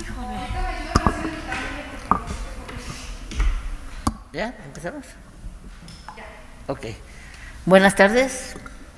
Híjole. ¿Ya? ¿Empezamos? Ok. Buenas tardes.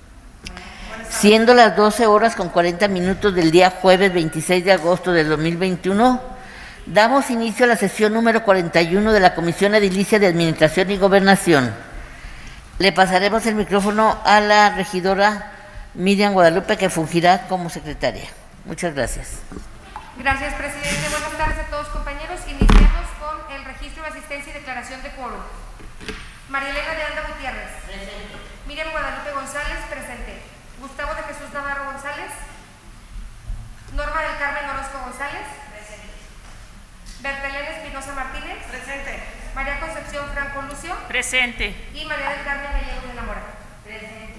Siendo las 12 horas con 40 minutos del día jueves 26 de agosto del 2021, damos inicio a la sesión número 41 de la Comisión Edilicia de Administración y Gobernación. Le pasaremos el micrófono a la regidora Miriam Guadalupe, que fungirá como secretaria. Muchas gracias. Gracias, presidente. Buenas tardes a todos, compañeros. Iniciamos con el registro de asistencia y declaración de quórum. María Elena de Anda Gutiérrez. Presente. Miriam Guadalupe González. Presente. Gustavo de Jesús Navarro González. Norma del Carmen Orozco González. Presente. Bertelén Espinosa Martínez. Presente. María Concepción Franco Lucio. Presente. Y María del Carmen Gallegos de la Mora. Presente.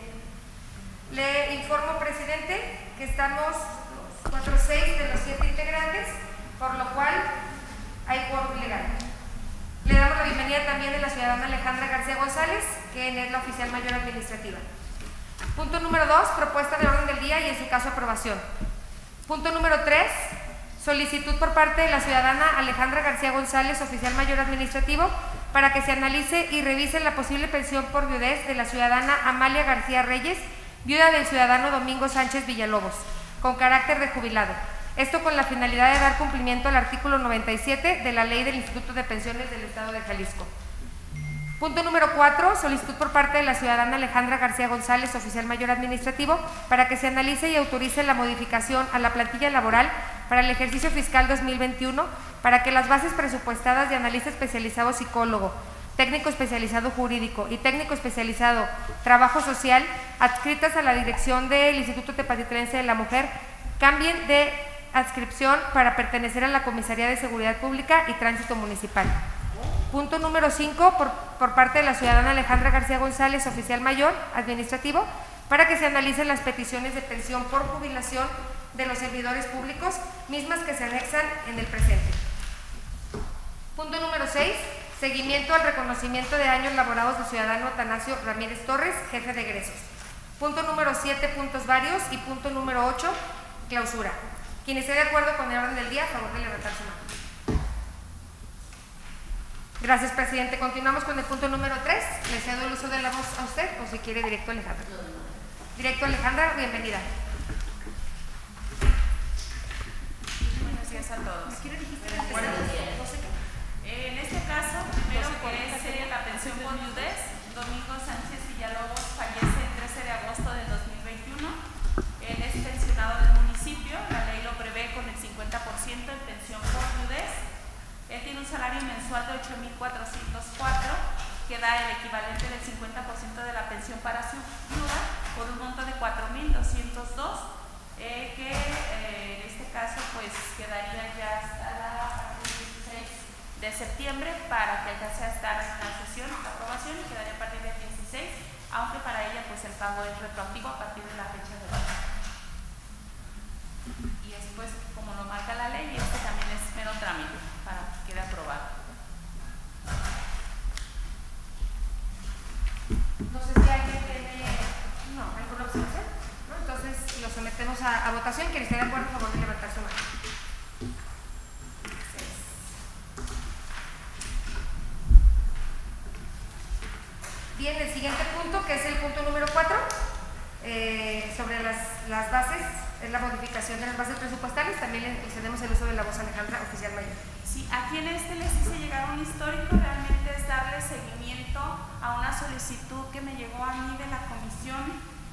Le informo, presidente, que estamos 4-6 de los 7 integrantes, por lo cual hay quórum legal. Le damos la bienvenida también a la ciudadana Alejandra García González, quien es la oficial mayor administrativa. Punto número 2, propuesta de orden del día y en su caso aprobación. Punto número 3, solicitud por parte de la ciudadana Alejandra García González, oficial mayor administrativo, para que se analice y revise la posible pensión por viudez de la ciudadana Amalia García Reyes, viuda del ciudadano Domingo Sánchez Villalobos, con carácter de jubilado. Esto con la finalidad de dar cumplimiento al artículo 97 de la Ley del Instituto de Pensiones del Estado de Jalisco. Punto número 4, solicitud por parte de la ciudadana Alejandra García González, oficial mayor administrativo, para que se analice y autorice la modificación a la plantilla laboral para el ejercicio fiscal 2021, para que las bases presupuestadas de analista especializado psicólogo, técnico especializado jurídico y técnico especializado trabajo social, adscritas a la dirección del Instituto Tepatitlense de la Mujer, cambien de adscripción para pertenecer a la Comisaría de Seguridad Pública y Tránsito Municipal. Punto número 5, por parte de la ciudadana Alejandra García González, oficial mayor administrativo, para que se analicen las peticiones de pensión por jubilación de los servidores públicos, mismas que se anexan en el presente. Punto número 6, seguimiento al reconocimiento de años laborados del ciudadano Atanasio Ramírez Torres, jefe de egresos. Punto número 7, puntos varios, y punto número 8, clausura. Quien esté de acuerdo con el orden del día, a favor de levantar su mano. Gracias, presidente. Continuamos con el punto número 3. Le cedo el uso de la voz a usted, o si quiere directo a Alejandra. Directo a Alejandra, bienvenida. Buenos días a todos. Buenos días. En este caso, primero que es la pensión por viudez. Domingo Sánchez Villalobos fallece el 13 de agosto de 2021. Él es pensionado del municipio. La ley lo prevé con el 50% en pensión por viudez. Él tiene un salario mensual de 8,404, que da el equivalente del 50% de la pensión para su viuda, por un monto de 4,202, que en este caso pues quedaría ya hasta la 16 de septiembre para que alcance a estar en la sesión de aprobación, y quedaría a partir del 16, aunque para ella pues el pago es retroactivo a partir de la fecha de pago. Y después, como lo marca la ley, este también es mero trámite para que quede aprobado. No sé si alguien tiene alguna observación, ¿no? Entonces lo sometemos a votación. Quien esté de acuerdo, a favor de levantar su mano. Bien, el siguiente punto, que es el punto número 4, sobre las bases, es la modificación de las bases presupuestales. También le cedemos el uso de la voz a Alejandra, oficial mayor. Sí, aquí en este les hice llegar un histórico. Realmente es darle seguimiento a una solicitud que me llegó a mí de la Comisión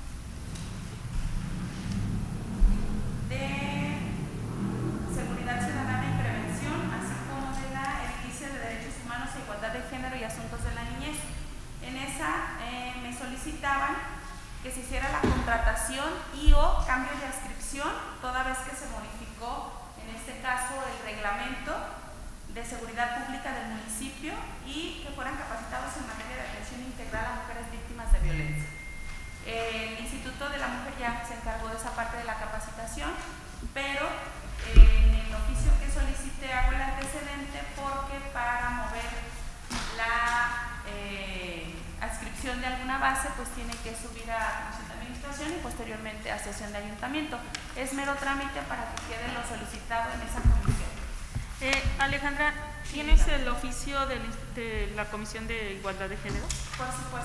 de Seguridad Ciudadana y Prevención, así como de la Edilicia de Derechos Humanos e Igualdad de Género y Asuntos de la Niñez. En esa me solicitaban que se hiciera la contratación y o cambio de adscripción, toda vez que se modificó, en este caso, el reglamento de seguridad pública del municipio, y que fueran capacitados en materia de atención integral a mujeres víctimas de violencia. El Instituto de la Mujer ya se encargó de esa parte de la capacitación, pero en el oficio que solicité hago el antecedente porque para mover la adscripción de alguna base pues tiene que subir a Comisión de Administración y posteriormente a sesión de ayuntamiento. Es mero trámite para que quede lo solicitado en esa comisión. Alejandra, ¿tienes el oficio de la Comisión de Igualdad de Género? Por supuesto,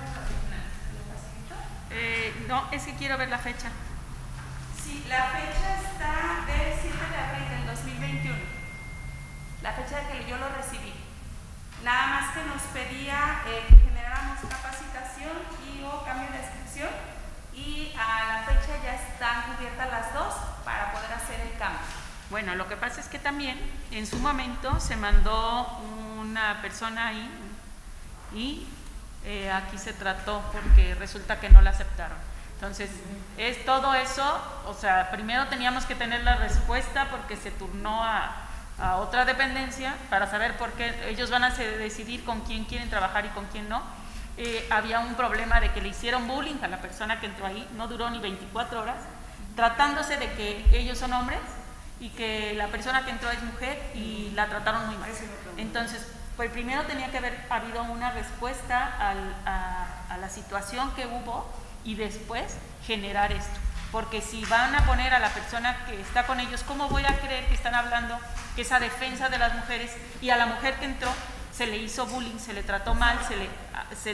No, es que quiero ver la fecha. Sí, la fecha está del 7 de abril del 2021, la fecha de que yo lo recibí. Nada más que nos pedía que generáramos capacitación y o cambio de descripción, y a la fecha ya están cubiertas las dos para poder hacer el cambio. Bueno, lo que pasa es que también en su momento se mandó una persona ahí y aquí se trató porque resulta que no la aceptaron. Entonces, es todo eso, o sea, primero teníamos que tener la respuesta porque se turnó a otra dependencia para saber por qué ellos van a decidir con quién quieren trabajar y con quién no. Había un problema de que le hicieron bullying a la persona que entró ahí, no duró ni 24 horas, tratándose de que ellos son hombres y que la persona que entró es mujer y la trataron muy mal. Entonces, pues primero tenía que haber habido una respuesta a la situación que hubo y después generar esto. Porque si van a poner a la persona que está con ellos, ¿cómo voy a creer que están hablando que esa defensa de las mujeres, y a la mujer que entró se le hizo bullying, se le trató mal, se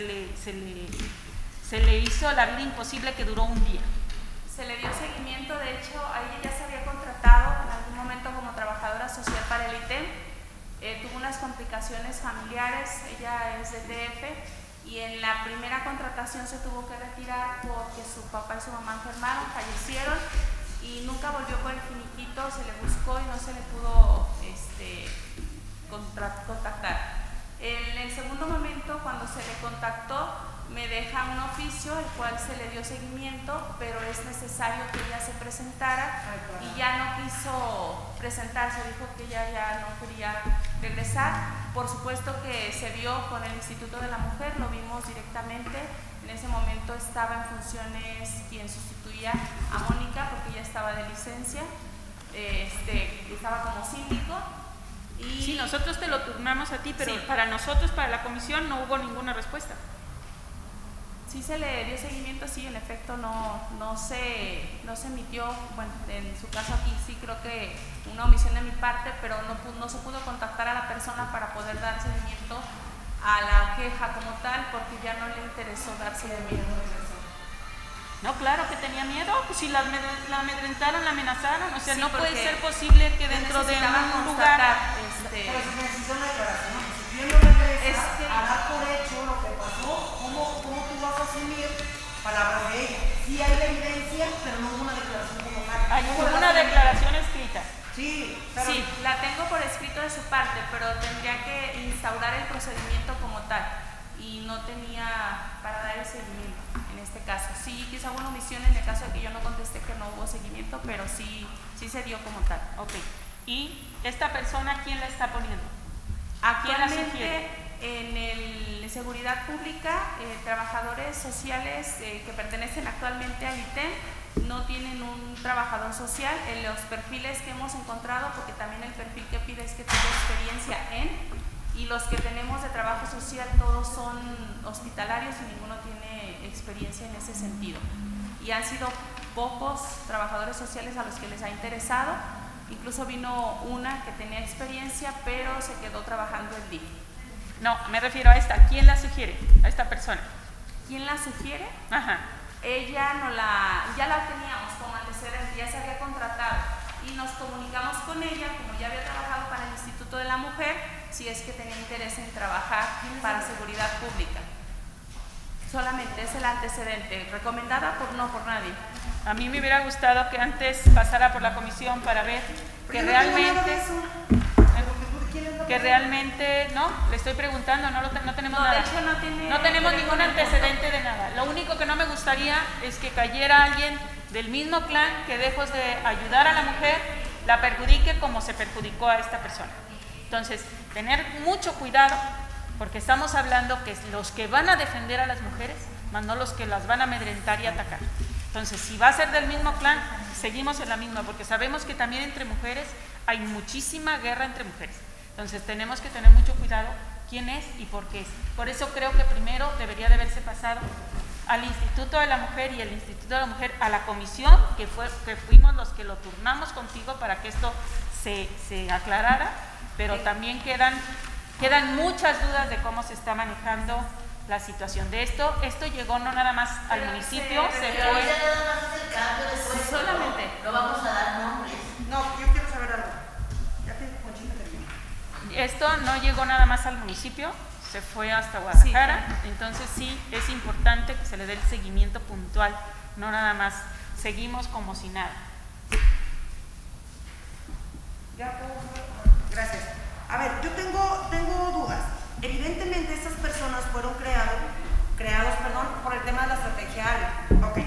le hizo la vida imposible que duró un día? Se le dio seguimiento, de hecho, a ella ya se había contratado en algún momento como trabajadora social para el ITEM. Tuvo unas complicaciones familiares, ella es de DF, y en la primera contratación se tuvo que retirar porque su papá y su mamá enfermaron, fallecieron, y nunca volvió por el finiquito, se le buscó y no se le pudo contactar. En el segundo momento, cuando se le contactó, me deja un oficio, el cual se le dio seguimiento, pero es necesario que ella se presentara, y ya no quiso presentarse, dijo que ella ya no quería regresar. Por supuesto que se vio con el Instituto de la Mujer, lo vimos directamente. En ese momento estaba en funciones quien sustituía a Mónica, porque ella estaba de licencia, estaba como síndico. Y sí, nosotros te lo turnamos a ti, pero sí, para nosotros, para la comisión, no hubo ninguna respuesta. Sí se le dio seguimiento, sí, en efecto no se emitió, bueno, en su caso aquí sí creo que una omisión de mi parte, pero no se pudo contactar a la persona para poder dar seguimiento a la queja como tal, porque ya no le interesó dar seguimiento. No, claro que tenía miedo, pues si la amedrentaron, la amenazaron, o sea, sí, no puede ser posible que dentro de un lugar… Pero se necesita una declaración, si yo no regresa a dar por hecho lo que pasó, ¿cómo tú vas a asumir palabras de ella? Sí hay la evidencia, pero no hubo una declaración como tal. Hay una declaración escrita. Sí, pero sí, la tengo por escrito de su parte, pero tendría que instaurar el procedimiento como tal, y no tenía para dar el seguimiento en este caso. Sí, quizá hubo una omisión en el caso de que yo no contesté que no hubo seguimiento, pero sí se dio como tal. Ok. ¿Y esta persona quién la está poniendo? Actualmente en el Seguridad Pública, trabajadores sociales que pertenecen actualmente al ITEM no tienen un trabajador social. En los perfiles que hemos encontrado, porque también el perfil que pide es que tenga experiencia y los que tenemos de trabajo social todos son hospitalarios y ninguno tiene experiencia en ese sentido. Y han sido pocos trabajadores sociales a los que les ha interesado. Incluso vino una que tenía experiencia, pero se quedó trabajando el DIF. No, me refiero a esta. ¿Quién la sugiere? A esta persona. ¿Quién la sugiere? Ajá. Ella ya la teníamos como antecedente, ya se había contratado, y nos comunicamos con ella, como ya había trabajado para el Instituto de la Mujer, si es que tenía interés en trabajar para Seguridad Pública. Solamente es el antecedente, recomendada por nadie. A mí me hubiera gustado que antes pasara por la comisión para ver que realmente, no, le estoy preguntando, no tenemos nada. De hecho no tenemos ningún antecedente de nada. Lo único que no me gustaría es que cayera alguien del mismo clan que lejos de ayudar a la mujer, la perjudique como se perjudicó a esta persona. Entonces, tener mucho cuidado, porque estamos hablando que los que van a defender a las mujeres, más no los que las van a amedrentar y atacar. Entonces, si va a ser del mismo clan, seguimos en la misma, porque sabemos que también entre mujeres hay muchísima guerra entre mujeres. Entonces, tenemos que tener mucho cuidado quién es y por qué es. Por eso creo que primero debería de haberse pasado al Instituto de la Mujer y el Instituto de la Mujer a la comisión, que fuimos los que lo turnamos contigo para que esto se aclarara, pero también quedan muchas dudas de cómo se está manejando la situación de esto. Esto llegó no nada más al municipio, se Pero fue. ella nada más es el cambio después. Solamente. No vamos a dar nombres. No, yo quiero saber algo. Ya que Conchita terminó. Esto no llegó nada más al municipio, se fue hasta Guadalajara, entonces sí es importante que se le dé el seguimiento puntual, no nada más seguimos como si nada. Ya puedo. Gracias. A ver, yo tengo dudas. Evidentemente estas personas fueron creados, por el tema de la estrategia ALE. Ok.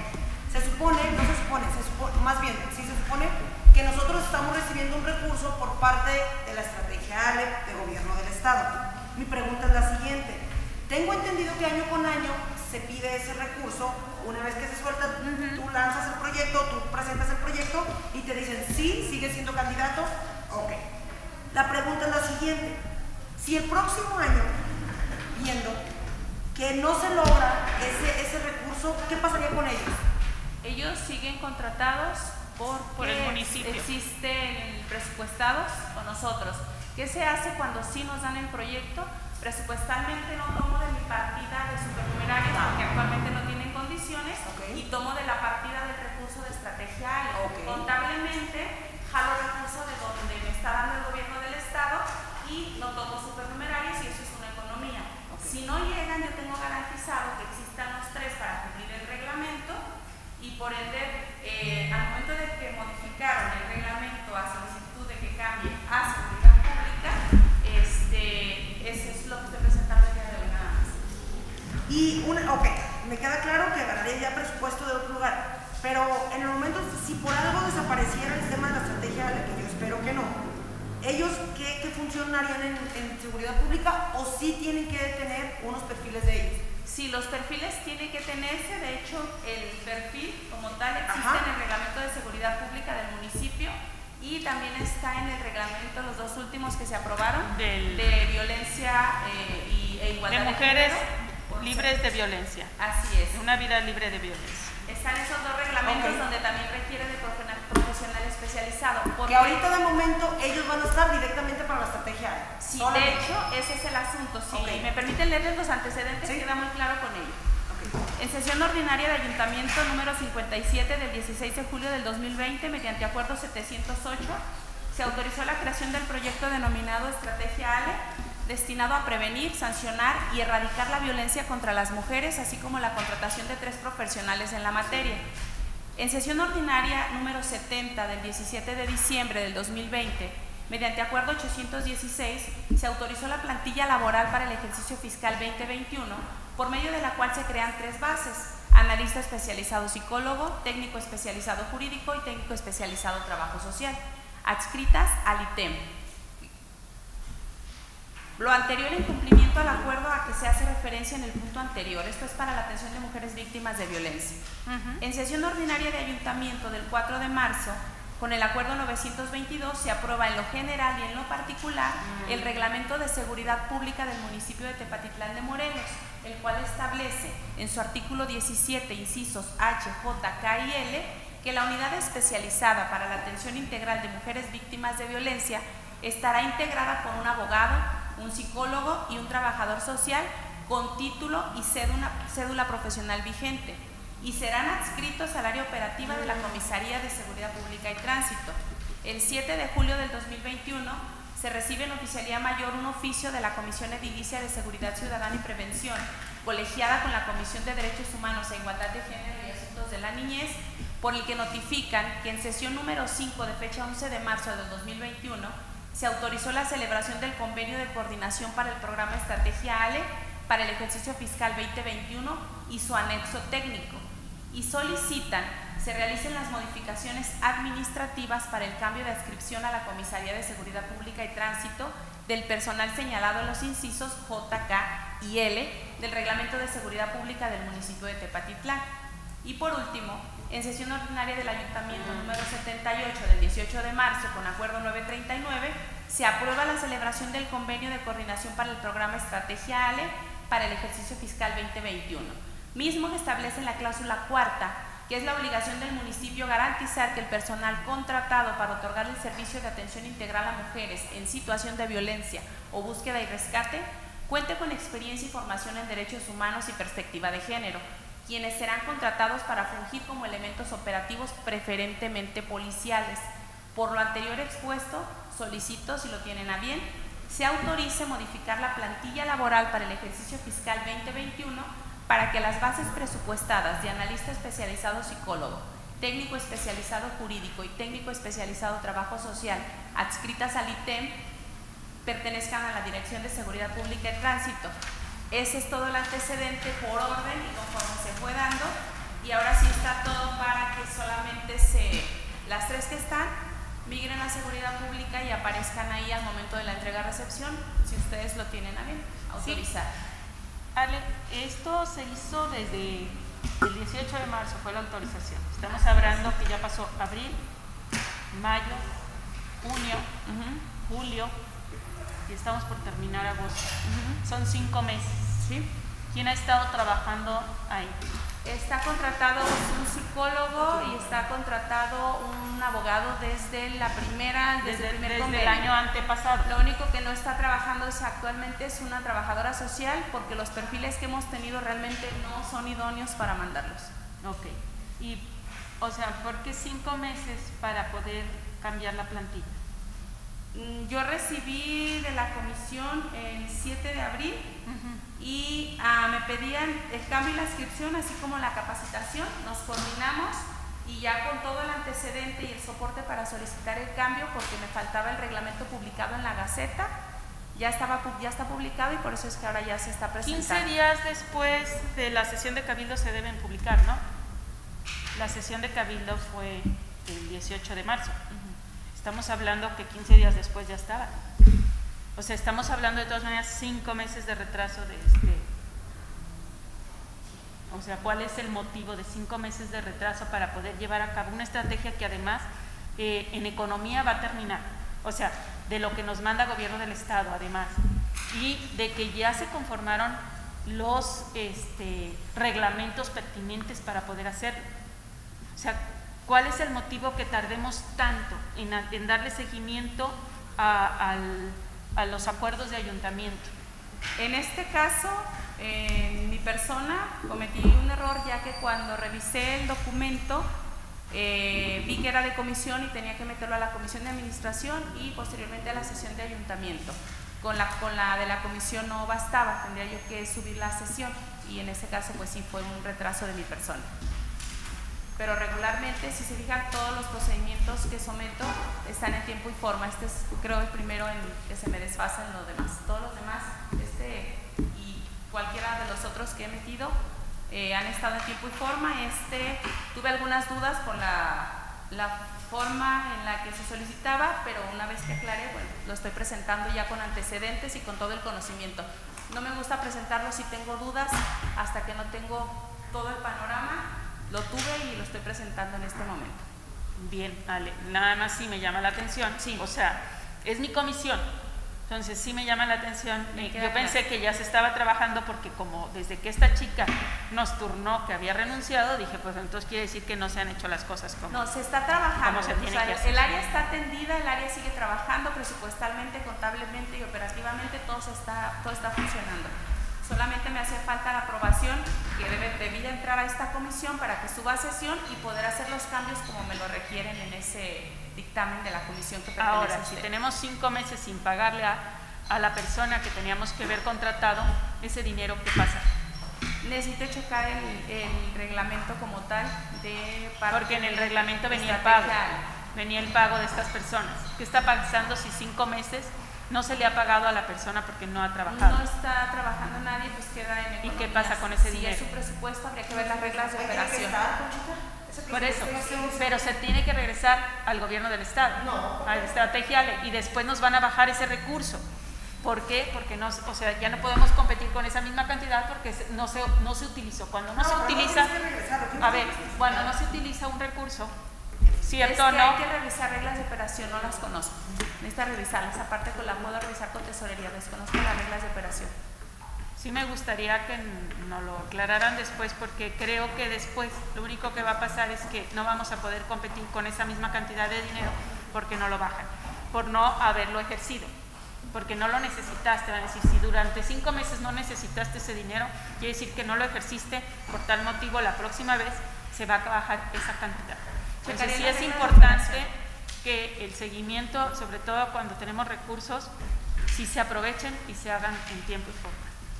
Más bien, sí se supone que nosotros estamos recibiendo un recurso por parte de la estrategia ALE de gobierno del estado. Mi pregunta es la siguiente. Tengo entendido que año con año se pide ese recurso. Una vez que se suelta, tú lanzas el proyecto, tú presentas el proyecto y te dicen, sí, sigue siendo candidato. Ok. La pregunta es la siguiente. Si el próximo año, viendo que no se logra ese recurso, ¿qué pasaría con ellos? Ellos siguen contratados Por el municipio. Existen presupuestados con nosotros. ¿Qué se hace cuando sí nos dan el proyecto? Presupuestalmente no tomo de mi partida de supernumerarios porque actualmente no tienen condiciones, y tomo de la partida del recurso de estrategia ALE. Contablemente jalo recursos de donde me está dando el gobierno del estado y no tomo supernumerarios, y eso es una economía. Si no llegan, yo tengo garantizado que existan los 3 para cumplir el reglamento, y por ende al momento de que modificaron el reglamento a solicitud de que cambie a seguridad pública, eso es lo que estoy presentando el día de hoy nada más. Y me queda claro que ganaría ya presupuesto de otro lugar, pero en el momento, si por algo desapareciera el tema de la estrategia ALE, que yo espero que no, ¿ellos qué función harían en seguridad pública, o sí tienen que tener unos perfiles de ellos? Sí, los perfiles tienen que tenerse. De hecho, el perfil como tal existe en el reglamento de seguridad pública del municipio, y también está en el reglamento, los 2 últimos que se aprobaron, de violencia e igualdad de mujeres género, libres de violencia. Así es. Una vida libre de violencia. Están esos 2 reglamentos donde también requiere de profesional especializado. Que ahorita de momento ellos van a estar directamente para la estrategia ALE. Sí, de hecho, ese es el asunto. Si me permiten leerles los antecedentes, queda muy claro con ello. En sesión ordinaria de Ayuntamiento número 57 del 16 de julio del 2020, mediante acuerdo 708, se autorizó la creación del proyecto denominado Estrategia ALE, destinado a prevenir, sancionar y erradicar la violencia contra las mujeres, así como la contratación de 3 profesionales en la materia. En sesión ordinaria número 70 del 17 de diciembre del 2020, mediante acuerdo 816, se autorizó la plantilla laboral para el ejercicio fiscal 2021, por medio de la cual se crean 3 bases: analista especializado psicólogo, técnico especializado jurídico y técnico especializado trabajo social, adscritas al ITEM. Lo anterior en cumplimiento al acuerdo a que se hace referencia en el punto anterior. Esto es para la atención de mujeres víctimas de violencia. En sesión ordinaria de Ayuntamiento del 4 de marzo, con el acuerdo 922, se aprueba en lo general y en lo particular el Reglamento de Seguridad Pública del municipio de Tepatitlán de Morelos, el cual establece en su artículo 17, incisos H, J, K y L, que la unidad especializada para la atención integral de mujeres víctimas de violencia estará integrada por un abogado, un psicólogo y un trabajador social con título y cédula profesional vigente, y serán adscritos al área operativa de la Comisaría de Seguridad Pública y Tránsito. El 7 de julio del 2021 se recibe en Oficialía Mayor un oficio de la Comisión Edilicia de Seguridad Ciudadana y Prevención, colegiada con la Comisión de Derechos Humanos e Igualdad de Género y Asuntos de la Niñez, por el que notifican que en sesión número 5 de fecha 11 de marzo del 2021 se autorizó la celebración del convenio de coordinación para el programa Estrategia ALE para el ejercicio fiscal 2021 y su anexo técnico, y solicitan se realicen las modificaciones administrativas para el cambio de adscripción a la Comisaría de Seguridad Pública y Tránsito del personal señalado en los incisos J, K y L del Reglamento de Seguridad Pública del municipio de Tepatitlán. Y por último, en sesión ordinaria del Ayuntamiento número 78 del 18 de marzo, con acuerdo 939, se aprueba la celebración del convenio de coordinación para el programa Estrategia ALE para el ejercicio fiscal 2021, mismo que establece en la cláusula 4ª que es la obligación del municipio garantizar que el personal contratado para otorgar el servicio de atención integral a mujeres en situación de violencia o búsqueda y rescate cuente con experiencia y formación en derechos humanos y perspectiva de género, quienes serán contratados para fungir como elementos operativos preferentemente policiales. Por lo anterior expuesto, solicito, si lo tienen a bien, se autorice modificar la plantilla laboral para el ejercicio fiscal 2021 para que las bases presupuestadas de analista especializado psicólogo, técnico especializado jurídico y técnico especializado trabajo social adscritas al ITEM pertenezcan a la Dirección de Seguridad Pública y Tránsito. Ese es todo el antecedente por orden y conforme se fue dando, y ahora sí está todo para que solamente las tres que están migren a Seguridad Pública y aparezcan ahí al momento de la entrega-recepción, si ustedes lo tienen a bien, autorizar. Sí. Ale, esto se hizo desde el 18 de marzo, fue la autorización. Estamos hablando que ya pasó abril, mayo, junio, julio y estamos por terminar agosto. Son 5 meses. ¿Sí? ¿Quién ha estado trabajando ahí? Está contratado un psicólogo y está contratado un abogado desde el primer convenio. El año antepasado. Lo único que no está trabajando actualmente es una trabajadora social, porque los perfiles que hemos tenido realmente no son idóneos para mandarlos. Ok. Y, o sea, ¿por qué 5 meses para poder cambiar la plantilla? Yo recibí de la comisión el 7 de abril y me pedían el cambio y la inscripción, así como la capacitación. Nos coordinamos y ya con todo el antecedente y el soporte para solicitar el cambio, porque me faltaba el reglamento publicado en la Gaceta, ya está publicado y por eso es que ahora ya se está presentando. 15 días después de la sesión de cabildo se deben publicar, ¿no? La sesión de cabildo fue el 18 de marzo. Estamos hablando que 15 días después ya estaba. O sea, estamos hablando de todas maneras 5 meses de retraso de O sea, ¿cuál es el motivo de 5 meses de retraso para poder llevar a cabo una estrategia que además en economía va a terminar? O sea, de lo que nos manda Gobierno del Estado además, y de que ya se conformaron los reglamentos pertinentes para poder hacerlo. O sea, ¿cuál es el motivo que tardemos tanto en darle seguimiento a los acuerdos de ayuntamiento? En este caso, mi persona cometí un error, ya que cuando revisé el documento vi que era de comisión y tenía que meterlo a la comisión de administración y posteriormente a la sesión de ayuntamiento. Con la de la comisión no bastaba, tendría yo que subir la sesión, y en ese caso pues sí fue un retraso de mi persona. Pero regularmente, si se fijan, todos los procedimientos que someto están en tiempo y forma. Este es, creo, el primero en que se me desfasan los demás. Todos los demás, y cualquiera de los otros que he metido, han estado en tiempo y forma. Tuve algunas dudas con la forma en la que se solicitaba, pero una vez que aclaré, bueno, lo estoy presentando ya con antecedentes y con todo el conocimiento. No me gusta presentarlo si tengo dudas, hasta que no tengo todo el panorama. Lo tuve y lo estoy presentando en este momento. Bien, Ale, nada más sí me llama la atención. Sí. O sea, es mi comisión, entonces sí me llama la atención. Yo pensé que ya se estaba trabajando, porque como desde que esta chica nos turnó que había renunciado, dije, pues entonces quiere decir que no se han hecho las cosas como... No, se está trabajando. Como se tiene que hacer. El área está atendida, el área sigue trabajando presupuestalmente, contablemente y operativamente, todo está funcionando. Solamente me hace falta la aprobación, que debía entrar a esta comisión para que suba a sesión y poder hacer los cambios como me lo requieren en ese dictamen de la comisión que pertenece. Ahora, si tenemos 5 meses sin pagarle a la persona que teníamos que haber contratado, ese dinero, ¿qué pasa? Necesito checar el reglamento como tal porque en el reglamento venía el pago de estas personas. ¿Qué está pasando si 5 meses no se le ha pagado a la persona porque no ha trabajado? No está trabajando nadie, pues queda en economía. ¿Y qué pasa con ese dinero? Si es su presupuesto, habría que ver las reglas de operación. Por eso, pero se tiene que regresar al Gobierno del Estado, a la estrategia, y después nos van a bajar ese recurso. ¿Por qué? Porque ya no podemos competir con esa misma cantidad, porque no se utilizó. Cuando no se utiliza, cuando no se utiliza un recurso, ¿cierto o no? Hay que revisar reglas de operación, no las conozco. Necesita revisarlas, aparte que la puedo revisar con tesorería, desconozco las reglas de operación. Sí me gustaría que nos lo aclararan después, porque creo que después lo único que va a pasar es que no vamos a poder competir con esa misma cantidad de dinero porque no lo bajan, por no haberlo ejercido, porque no lo necesitaste. Van a decir, si durante 5 meses no necesitaste ese dinero, quiere decir que no lo ejerciste, por tal motivo la próxima vez se va a bajar esa cantidad. Entonces sí es importante que el seguimiento, sobre todo cuando tenemos recursos, sí se aprovechen y se hagan en tiempo y forma.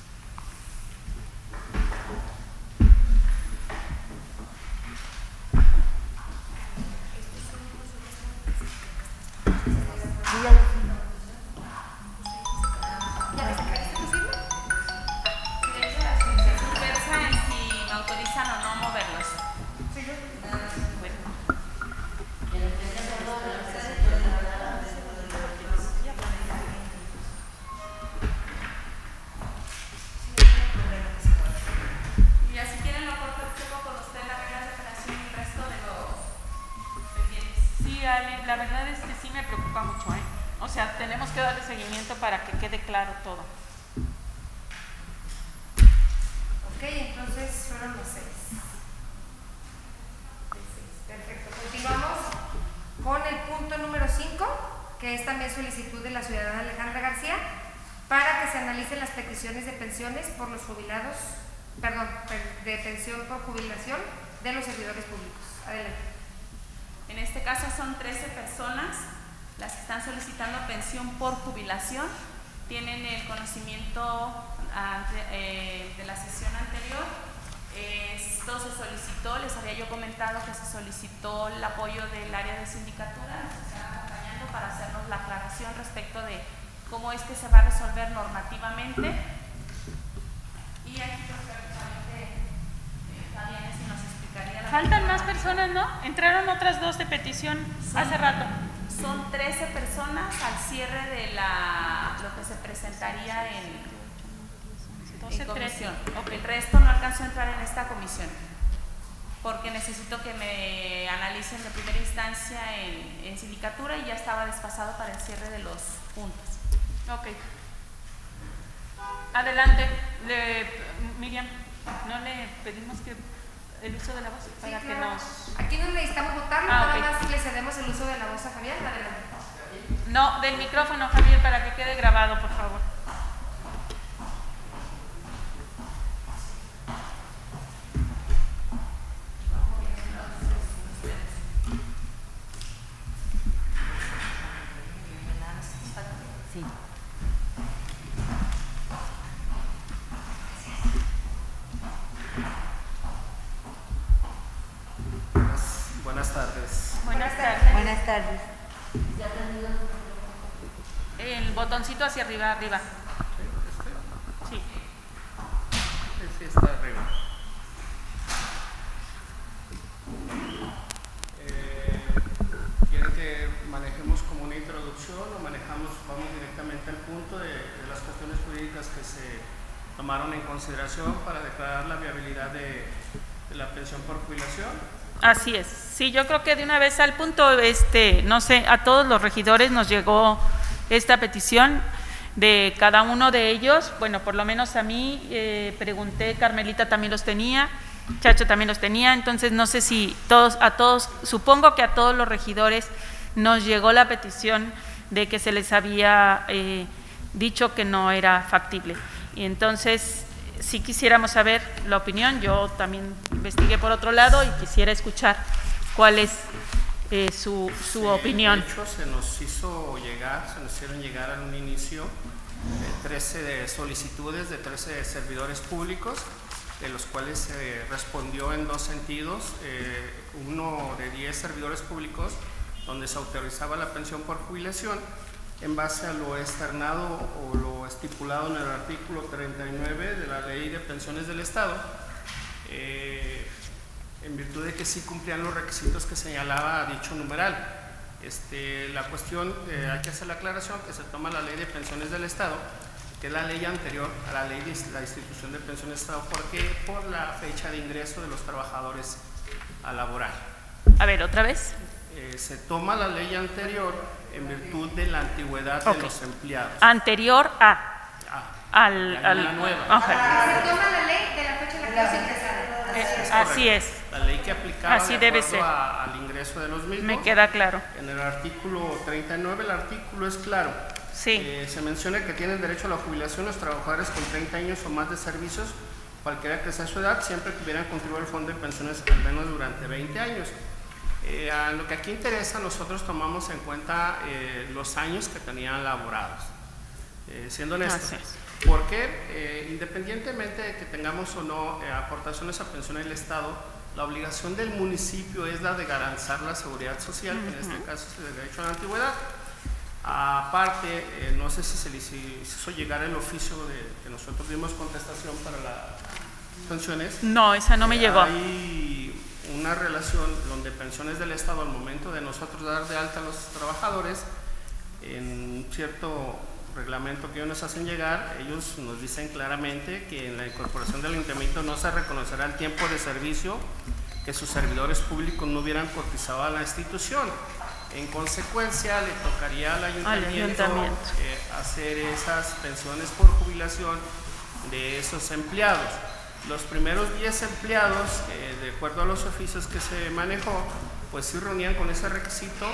La verdad es que sí me preocupa mucho, O sea, tenemos que darle seguimiento para que quede claro todo. Ok, entonces fueron los 6. Perfecto. Continuamos con el punto número 5, que es también solicitud de la ciudadana Alejandra García para que se analicen las peticiones de pensiones por los jubilados, perdón, de pensión por jubilación de los servidores públicos. Adelante. En este caso son 13 personas las que están solicitando pensión por jubilación. Tienen el conocimiento de la sesión anterior. Esto se solicitó, les había yo comentado que se solicitó el apoyo del área de sindicatura, nos están acompañando para hacernos la aclaración respecto de cómo es que se va a resolver normativamente. Y aquí perfectamente Fabián si nos explicaría. Faltan más personas, ¿no? Entraron otras 2 de petición hace rato. Son 13 personas al cierre de lo que se presentaría en comisión. Okay. El resto no alcanzó a entrar en esta comisión porque necesito que me analicen de primera instancia en sindicatura y ya estaba desfasado para el cierre de los puntos. Ok. Adelante, Miriam, ¿no le pedimos que el uso de la voz para sí, que claro. nos... Aquí no necesitamos votarlo, nada más le cedemos el uso de la voz a Javier. Adelante. No, del micrófono, Javier, para que quede grabado, por favor. Sí. Buenas tardes. Buenas tardes. Buenas tardes. El botoncito hacia arriba, arriba. Sí. Sí, está arriba. ¿Quieren que manejemos como una introducción o vamos directamente al punto de las cuestiones jurídicas que se tomaron en consideración para declarar la viabilidad de la pensión por jubilación? Así es. Sí, yo creo que de una vez al punto, no sé, a todos los regidores nos llegó esta petición de cada uno de ellos. Bueno, por lo menos a mí, pregunté, Carmelita también los tenía, Chacho también los tenía, entonces no sé si supongo que a todos los regidores nos llegó la petición de que se les había dicho que no era factible. Y entonces, si quisiéramos saber la opinión, yo también investigué por otro lado y quisiera escuchar cuál es su opinión. De hecho, se nos hicieron llegar al un inicio 13 solicitudes de 13 servidores públicos, de los cuales se respondió en 2 sentidos, uno de 10 servidores públicos, donde se autorizaba la pensión por jubilación, en base a lo externado o lo estipulado en el artículo 39 de la Ley de Pensiones del Estado, en virtud de que sí cumplían los requisitos que señalaba dicho numeral. La cuestión, hay que hacer la aclaración que se toma la Ley de Pensiones del Estado, que es la ley anterior a la Ley de la Institución de Pensiones del Estado. ¿Por qué? Por la fecha de ingreso de los trabajadores a laboral. A ver, ¿otra vez? Se toma la ley anterior en virtud de la antigüedad de los empleados. Anterior a. a la nueva. Ajá. Se toma la ley de la fecha en la que es ingresada. Así es. La ley que aplicaba Así de debe acuerdo ser. al ingreso de los mismos. Me queda claro. En el artículo 39, el artículo es claro. Sí. Se menciona que tienen derecho a la jubilación los trabajadores con 30 años o más de servicios, cualquiera que sea su edad, siempre que hubieran contribuido al fondo de pensiones al menos durante 20 años. A lo que aquí interesa, nosotros tomamos en cuenta los años que tenían laborados, siendo honestos. Porque independientemente de que tengamos o no aportaciones a pensiones del Estado, la obligación del municipio es la de garantizar la seguridad social, que en este caso es el derecho a la antigüedad. Aparte, no sé si se les hizo llegar el oficio que nosotros dimos contestación para las pensiones. No, esa no me llegó. Hay una relación donde pensiones del Estado, al momento de nosotros dar de alta a los trabajadores, en cierto reglamento que ellos nos hacen llegar, ellos nos dicen claramente que en la incorporación del ayuntamiento no se reconocerá el tiempo de servicio que sus servidores públicos no hubieran cotizado a la institución. En consecuencia, le tocaría al ayuntamiento hacer esas pensiones por jubilación de esos empleados. Los primeros 10 empleados, de acuerdo a los oficios que se manejó, pues sí reunían con ese requisito,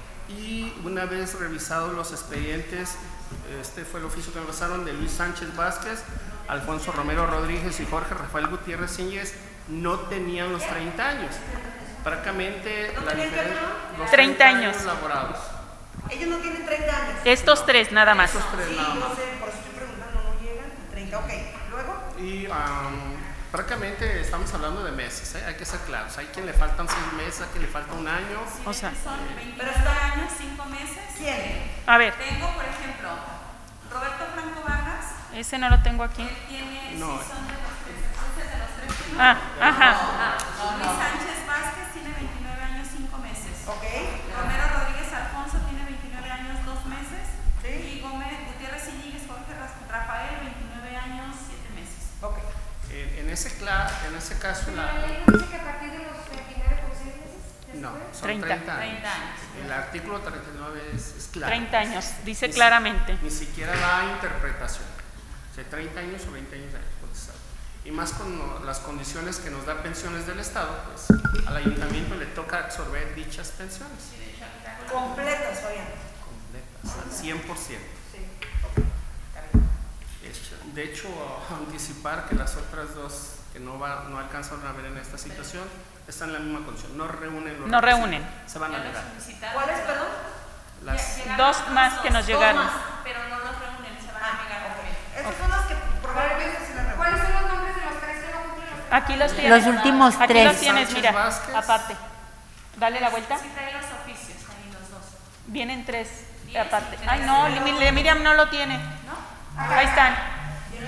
y una vez revisados los expedientes, este fue el oficio que me pasaron de Luis Sánchez Vázquez, Alfonso Romero Rodríguez y Jorge Rafael Gutiérrez Íñiguez, no tenían los 30 años. Francamente, la diferencia, los 30 años laborados. Ellos no tienen 30 años. Estos tres nada más. Esos tres Sí, nada más. no sé, por eso estoy preguntando, no llegan a 30, ok. Luego, Y francamente estamos hablando de meses, hay que ser claros. Hay quien le faltan 6 meses, hay quien le falta un año. O sea, Son 29 años, 5 meses. ¿quién? a ver, Tengo, por ejemplo, Roberto Franco Vargas. ese no lo tengo aquí. Él tiene, No. sí, son de los tres, entonces de los tres primeros. Ajá. Luis Sánchez Vázquez tiene 29 años, 5 meses. Ok. Romero Rodríguez Alfonso tiene 29 años, 2 meses. Sí. Y Gómez Gutiérrez Íñiguez Jorge Rafael, 29 años, 7 meses. Ok. En ese caso, La ley no dice que a partir de los 29 por 6 meses. no, son 30. 30 años. 30 años. El artículo 39 es claro. 30 años, dice claramente. Ni siquiera da interpretación. O sea, 30 años o 20 años de contestado. Y más con las condiciones que nos da pensiones del Estado, pues al ayuntamiento le toca absorber dichas pensiones. Completas, Fabián. Completas, al 100%. Sí. Ok. De hecho, anticipar que las otras dos que no alcanzaron a ver en esta situación están en la misma condición, no reúnen los No requisitos, reúnen. se van a Ya negar. los solicitaron. ¿Cuáles, perdón? Las, Llegaron Dos otros más que nos llegaron. Dos más. Pero no los reúnen, se van a negar también. Esas son las que probablemente se las ¿Cuáles son los nombres de los tres que no cumplen los Aquí los tienes. Los últimos Aquí tres. los tienes, Sánchez mira, Vázquez. aparte. Dale la vuelta. Sí, trae los oficios ahí los dos. Vienen tres aparte. Ay, no, Miriam no lo tiene. Ahí están.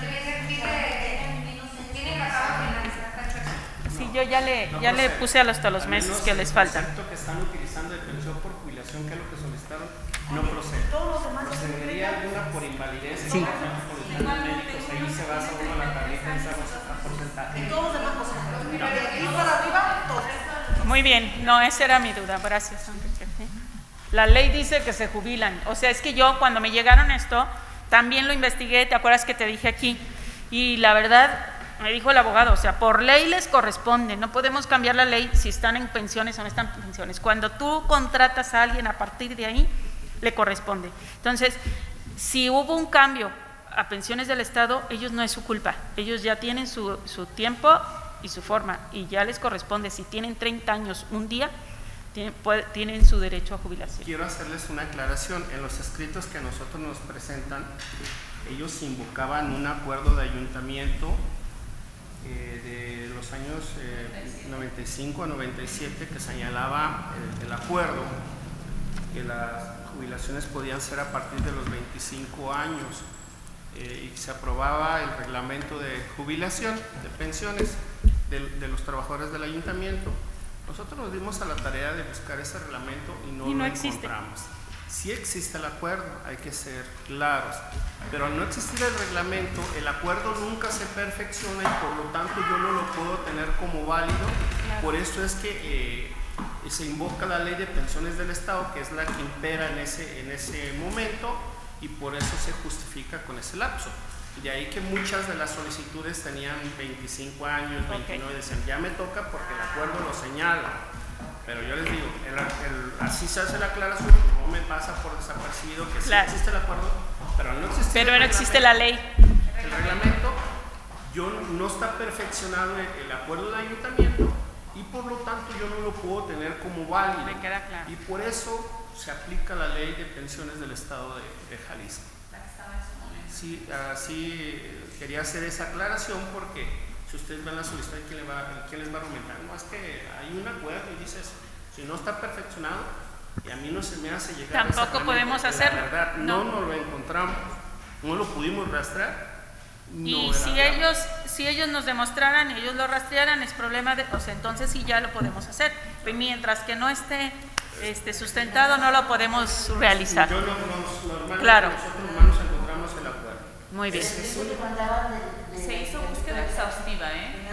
tienen la tabla final, está chueca. Sí, yo ya le puse hasta los meses que les faltan. El concepto que están utilizando de pensión por jubilación, que es lo que solicitaron, no procede. Todos los demás Procedería alguna por invalidez, Sí. por exámenes médicos, ahí se basa uno en la tablita y se basa a porcentaje. todos los demás cosas. De aquí para arriba, todos. Muy bien, no, esa era mi duda, gracias, Enrique. La ley dice que se jubilan, o sea, es que yo cuando me llegaron esto, también lo investigué, ¿te acuerdas que te dije aquí? Y la verdad, me dijo el abogado, o sea, por ley les corresponde, no podemos cambiar la ley si están en pensiones o no están en pensiones. Cuando tú contratas a alguien, a partir de ahí, le corresponde. Entonces, si hubo un cambio a pensiones del Estado, ellos no es su culpa, ellos ya tienen su tiempo y su forma, y ya les corresponde. Si tienen 30 años un día, tienen su derecho a jubilación. Quiero hacerles una aclaración. En los escritos que a nosotros nos presentan, ellos invocaban un acuerdo de ayuntamiento de los años 95 a 97 que señalaba el acuerdo que las jubilaciones podían ser a partir de los 25 años y se aprobaba el reglamento de jubilación de pensiones de los trabajadores del ayuntamiento. Nosotros nos dimos a la tarea de buscar ese reglamento y no lo encontramos. Sí existe el acuerdo, hay que ser claros, pero al no existir el reglamento, el acuerdo nunca se perfecciona y por lo tanto yo no lo puedo tener como válido. Por eso es que se invoca la ley de pensiones del Estado, que es la que impera en ese momento, y por eso se justifica con ese lapso. De ahí que muchas de las solicitudes tenían 25 años, 29, decían, ya me toca porque el acuerdo lo señala. Pero yo les digo, así se hace la aclaración, no me pasa por desapercibido que sí existe el acuerdo, pero no existe la ley. El reglamento no está perfeccionado el acuerdo de ayuntamiento y por lo tanto yo no lo puedo tener como válido. Me queda claro. Y por eso se aplica la ley de pensiones del estado de Jalisco. Sí, así quería hacer esa aclaración porque si ustedes ven la solicitud, ¿quién les va a argumentar? No, es que hay un acuerdo y dice eso. Si no está perfeccionado y a mí no se me hace llegar. Tampoco podemos hacerlo. La verdad, no nos lo encontramos, no lo pudimos rastrear. Y si ellos nos demostraran y ellos lo rastrearan, es problema de, o sea, entonces sí ya lo podemos hacer. Mientras que no esté sustentado, no lo podemos realizar. Claro. Nosotros no nos encontramos el acuerdo. Muy bien. Se hizo búsqueda exhaustiva,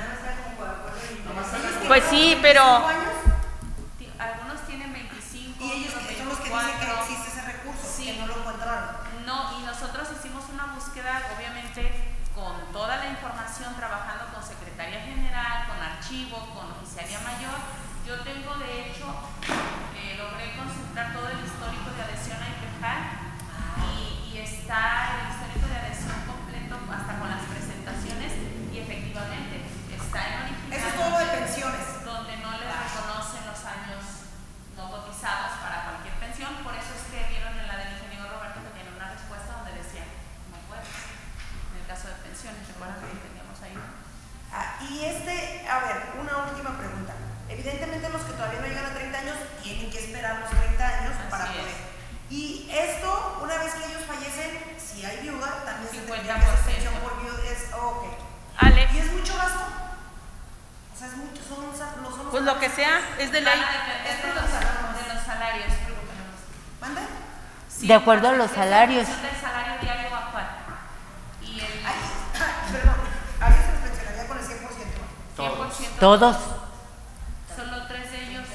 Pues sí, pero algunos tienen 25. Y ellos son los que dicen que existe ese recurso, sí, que no lo encontraron. No, y nosotros hicimos una búsqueda, obviamente, con toda la información, trabajando con Secretaría General, con Archivo, con Oficialía Mayor. Yo tengo, de hecho, logré consultar todo el histórico de adhesión a IPEJAL y está el histórico de adhesión completo hasta con las presentaciones y efectivamente está en original. Eso es todo de pensiones. Donde no les reconocen los años no cotizados para cualquier pensión, por eso es que vieron en la del ingeniero Roberto que tiene una respuesta donde decía, no puedes, en el caso de pensiones, ¿recuerdan que teníamos ahí? A ver, una última pregunta. Evidentemente los que todavía no llegan a 30 años tienen que esperar los 30 años para poder. Y esto, una vez que ellos fallecen, si hay viuda, también 50%. Se tendría que hacer pensión por viudez. Ok. Ale. ¿Y es mucho gasto? O sea, es mucho, son pues lo que sea, es de ley. Es de los salarios. ¿Manda? Sí, de acuerdo a los salarios. Es del salario diario actual. Y perdón, a ellos se les pensionaría con el 100%. 100%. Todos. Solo 3 de ellos.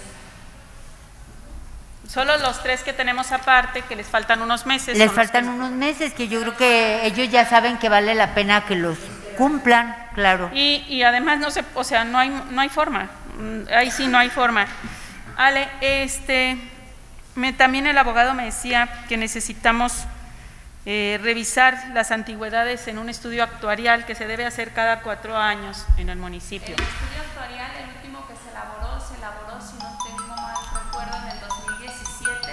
Solo los 3 que tenemos aparte, que les faltan unos meses. Les faltan unos meses, que yo creo que ellos ya saben que vale la pena que los cumplan, claro. Y además no hay forma. Ahí sí no hay forma. Ale, también el abogado me decía que necesitamos revisar las antigüedades en un estudio actuarial que se debe hacer cada 4 años en el municipio. El estudio actuarial, el último que se elaboró, si no tengo mal recuerdo, en el 2017.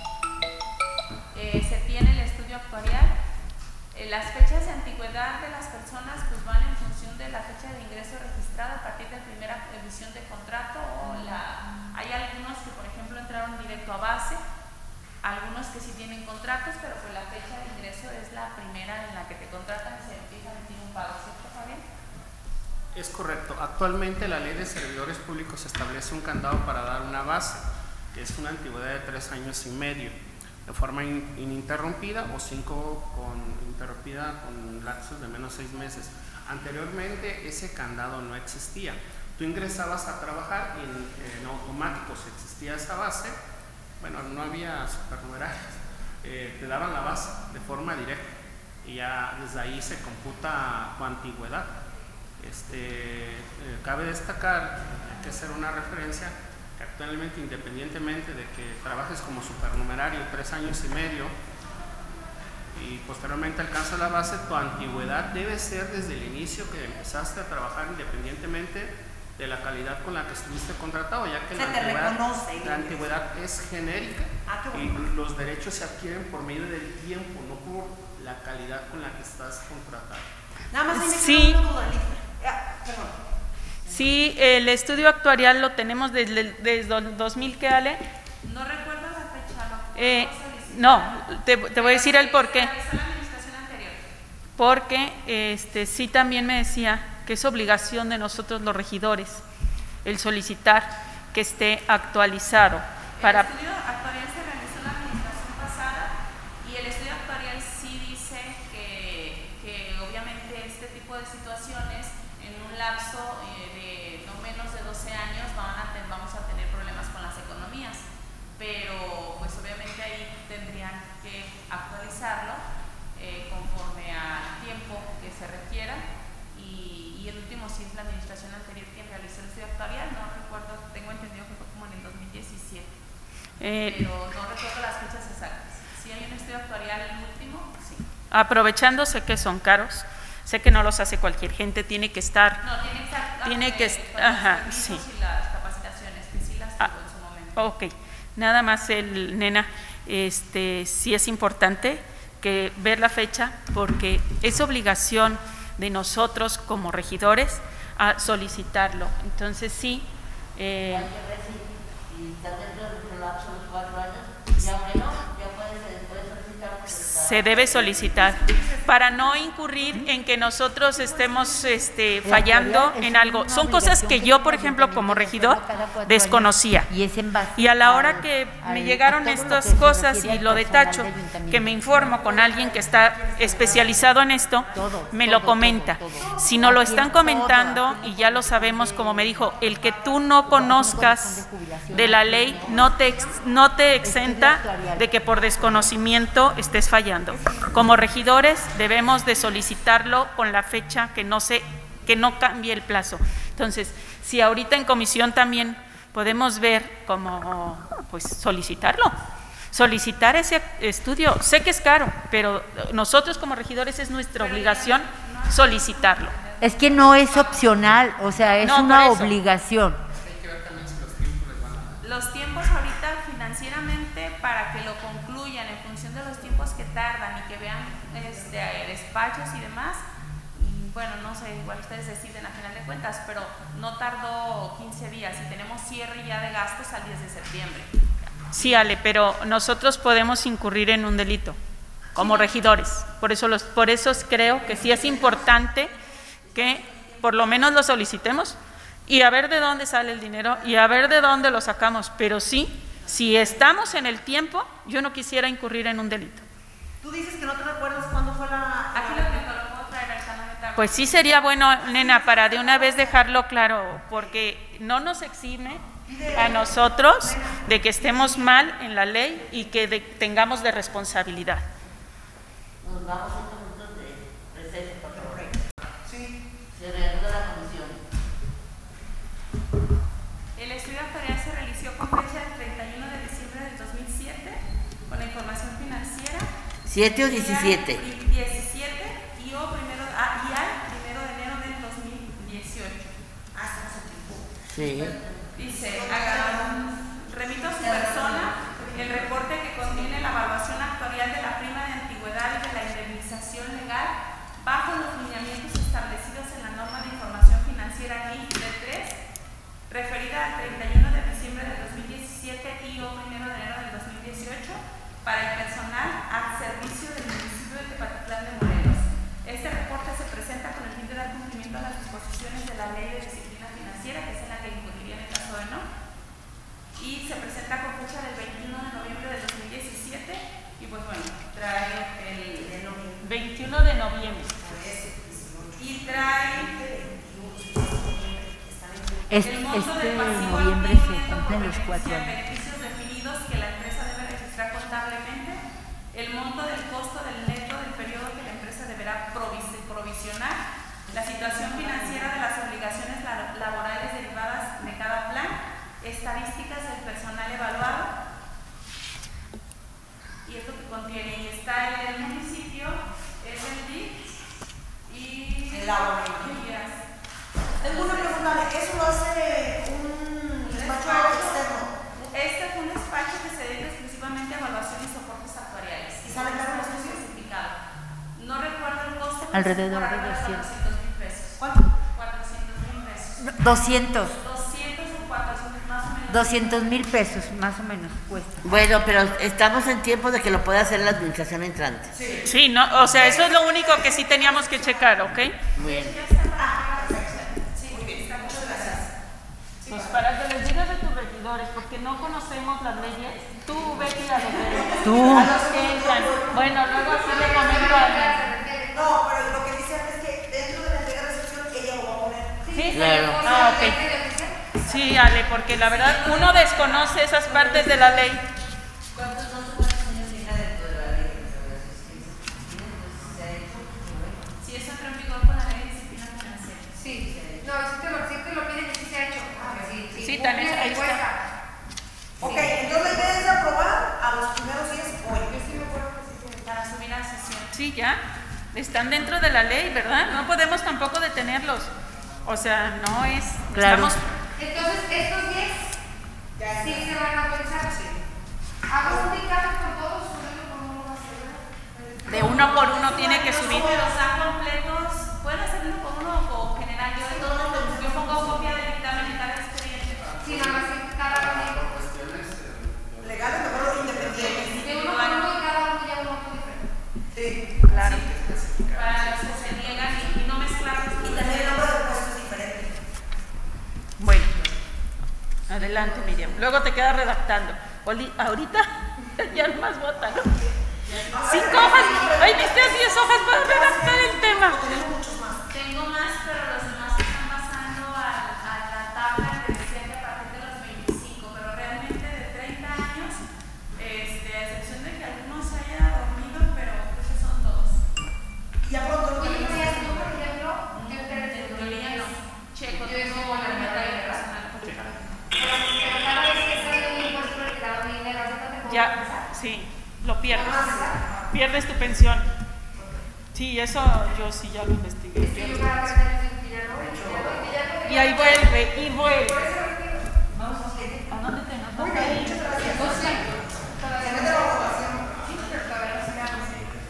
Se tiene el estudio actuarial. Las fechas de antigüedad de las personas pues van en función de la fecha de ingreso registrada a partir de la primera emisión de contrato hay algunos que por ejemplo entraron directo a base, algunos que sí tienen contratos, pero pues la fecha de ingreso es la primera en la que te contratan y se empieza a emitir un pago, ¿cierto, Fabián? Es correcto. Actualmente la ley de servidores públicos establece un candado para dar una base, que es una antigüedad de 3 años y medio, de forma ininterrumpida o 5 interrumpida con lapsos de menos 6 meses. Anteriormente ese candado no existía. Tú ingresabas a trabajar y en automático si existía esa base, bueno, no había supernumerarios, te daban la base de forma directa y ya desde ahí se computa tu antigüedad. Cabe destacar, hay que hacer una referencia, que actualmente, independientemente de que trabajes como supernumerario 3 años y medio y posteriormente alcanzas la base, tu antigüedad debe ser desde el inicio que empezaste a trabajar, independientemente de la calidad con la que estuviste contratado, ya que la antigüedad es genérica y los derechos se adquieren por medio del tiempo, no por la calidad con la que estás contratado. Nada más sí. Perdón. Sí, el estudio actuarial lo tenemos desde el 2000, ¿qué, Ale? No recuerdo la fecha. No, te voy a decir el por qué. La administración anterior. Porque sí también me decía que es obligación de nosotros los regidores el solicitar que esté actualizado. El estudio actuarial se realizó en la administración pasada y el estudio actuarial sí dice que obviamente este tipo de situaciones en un lapso de no menos de 12 años vamos a tener problemas con las economías, pero pues obviamente ahí tendrían que actualizarlo conforme al tiempo que pero no recuerdo las fechas exactas. Si hay un estudio actuarial, el último, sí. Aprovechando, sé que son caros, sé que no los hace cualquier gente, tiene que estar. No, tiene que estar. Tiene que, ajá, sí. sí. Y las capacitaciones, que sí las tuvo en su momento. Ok, nada más nena, sí es importante que ver la fecha porque es obligación de nosotros como regidores a solicitarlo. Entonces sí. Si está dentro del lapso de los 4 años, ya bueno, ya puede solicitar. Se debe solicitar para no incurrir en que nosotros estemos fallando en algo. Son cosas que yo, por ejemplo, como regidor, desconocía. Y a la hora que me llegaron estas cosas y lo de Tacho, que me informo con alguien que está especializado en esto, me lo comenta. Si no lo están comentando, y ya lo sabemos, como me dijo, el que tú no conozcas de la ley no te exenta de que por desconocimiento estés fallando. Como regidores debemos de solicitarlo con la fecha que no cambie el plazo. Entonces, si ahorita en comisión también podemos ver cómo pues solicitar ese estudio. Sé que es caro, pero nosotros como regidores es nuestra obligación solicitarlo. Es que no es opcional, o sea, es una obligación. Los tiempos ahorita financieramente para que lo concluyan en función de los tiempos que tardan y que vean despachos y demás, bueno, no sé, igual ustedes deciden a final de cuentas, pero no tardó 15 días y tenemos cierre ya de gastos al 10 de septiembre. Sí, Ale, pero nosotros podemos incurrir en un delito como regidores. Por eso creo que sí es importante que por lo menos lo solicitemos y a ver de dónde sale el dinero y a ver de dónde lo sacamos. Pero sí, si estamos en el tiempo, yo no quisiera incurrir en un delito. Tú dices que no te recuerdas cuándo fue la... Aquí lo puedo traer al canal. Pues sí sería bueno, nena, para de una vez dejarlo claro, porque no nos exime a nosotros de que estemos mal en la ley y que tengamos de responsabilidad. Nos vamos a 5 minutos de receso, por favor. Sí. Se reanuda la comisión. El estudio actuarial se realizó con fecha del 31 de diciembre del 2007 con la información financiera. 7 o 17. 17 y al 1 de enero del 2018. Hasta ese tiempo. Sí. Dice, remito a su persona el reporte que contiene la evaluación actuarial de la prima de antigüedad y de la indemnización legal bajo los lineamientos establecidos en la norma de información financiera NIF D3 referida al 31 de diciembre del 2017 y o 1 de enero del 2018 para el personal al servicio del municipio de Tepatitlán de Morelos. Este reporte se presenta con el fin de dar cumplimiento a las disposiciones de la Ley de Disciplina Financiera, que es en la que incurriría en el caso de no, y se presenta con fecha del 21 de noviembre del 2017 y pues bueno, trae el 21 de noviembre. Y trae Este noviembre se cumplen los 4 años. beneficios definidos que la empresa debe registrar contablemente, el monto del costo del neto del periodo que la empresa deberá provisionar, la situación financiera de las obligaciones laborales derivadas de cada plan, estadísticas del personal evaluado, y es lo que contiene, y está el del municipio, es el DIF y el agua. Tengo una pregunta, ¿eso lo hace un despacho externo? Este fue un despacho que se dedica exclusivamente a evaluación y soportes actuariales. ¿Y sale caro los especificado? No recuerdo el costo. Alrededor de 200,000 pesos. ¿Cuánto? 400,000 pesos. 200. 200 o 400 más o menos. 200,000 pesos más o menos cuesta. Bueno, pero estamos en tiempo de que lo pueda hacer la administración entrante. Sí, no, o sea, eso es lo único que sí teníamos que checar, ¿ok? Bien. Pues para que les digas de tus regidores, porque no conocemos las leyes, tú vete a los que entran. Bueno, luego así le comento a No, pero lo que dicen es que dentro de la entrega de recepción ella lo va a poner. Sí, Claro. Ah, ok. Sí, Ale, porque la verdad uno desconoce esas partes de la ley. ¿Cuántos años tiene dentro de la ley de Si eso entró en vigor con la ley de disciplina financiera. Sí, no, si te lo piden y sí se ha hecho. Sí, tan es, ahí está. Ok, entonces la idea es Sí, ya, están dentro de la ley, ¿verdad? No podemos tampoco detenerlos. O sea, no es... Claro. Entonces, estos 10 sí se van a pensar. ¿Hago un dictamen con todos o uno va a ser? De uno por uno tiene que subir. Como los dan completos, pueden hacer uno por uno o general. Yo pongo copia del dictamen en cada expediente. Sí, nada más que cada uno. Legales, mejor independientes. De uno por uno y cada uno ya un voto diferente. Sí. Claro. Para los que se niegan y no mezclarlos. Y también el nombre del puesto es diferente. Bueno, adelante, Miriam. Luego te quedas redactando. Ahorita ya nomás vota, ¿no? 5 hojas. Ahí viste 10 hojas para redactar el tema. Tengo más, pero los demás se están basando a la tabla que decía que a partir de los 25, pero realmente de 30 años, a excepción de que algunos se haya dormido, pero esos son todos. Ya pronto. Oye, pero ya tú, por ejemplo, yo te Checo, yo tengo estoy con la medalla, ¿verdad? Pero cada vez que sale un impuesto retirado de dinero, Ya, sí, lo pierdes. Pierdes tu pensión. Sí, eso yo sí ya lo investigué. yo cada 3 años digo que ya no, Y ahí vuelve, y vuelve. Por eso retiro. ¿A dónde te notas? Muy bien, muchas gracias. No sé. Todavía no. Se mete la votación. Sí, pero todavía no se me hace.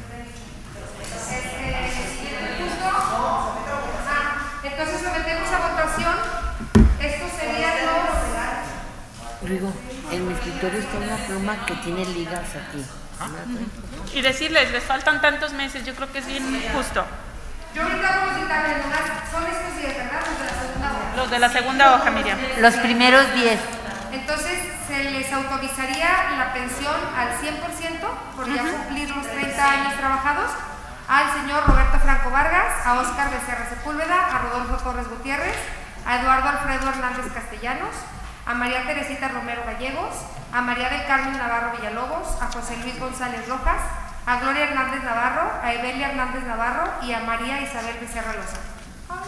Justo. Entonces sometemos a votación. Estos serían los... Rigo, en mi escritorio está una pluma que tiene ligas aquí. Y decirles, les faltan tantos meses, yo creo que es bien justo. Yo ahorita hago los dictámenes, son estos 10, ¿verdad? Los de la segunda hora. Los de la segunda hoja, Miriam. Los primeros 10. Entonces, se les autorizaría la pensión al 100% por ya cumplir los 30 años trabajados al señor Roberto Franco Vargas, a Óscar Becerra Sepúlveda, a Rodolfo Torres Gutiérrez, a Eduardo Alfredo Hernández Castellanos, a María Teresita Romero Gallegos, a María del Carmen Navarro Villalobos, a José Luis González Rojas, a Gloria Hernández Navarro, a Evelia Hernández Navarro y a María Isabel Becerra Lozano.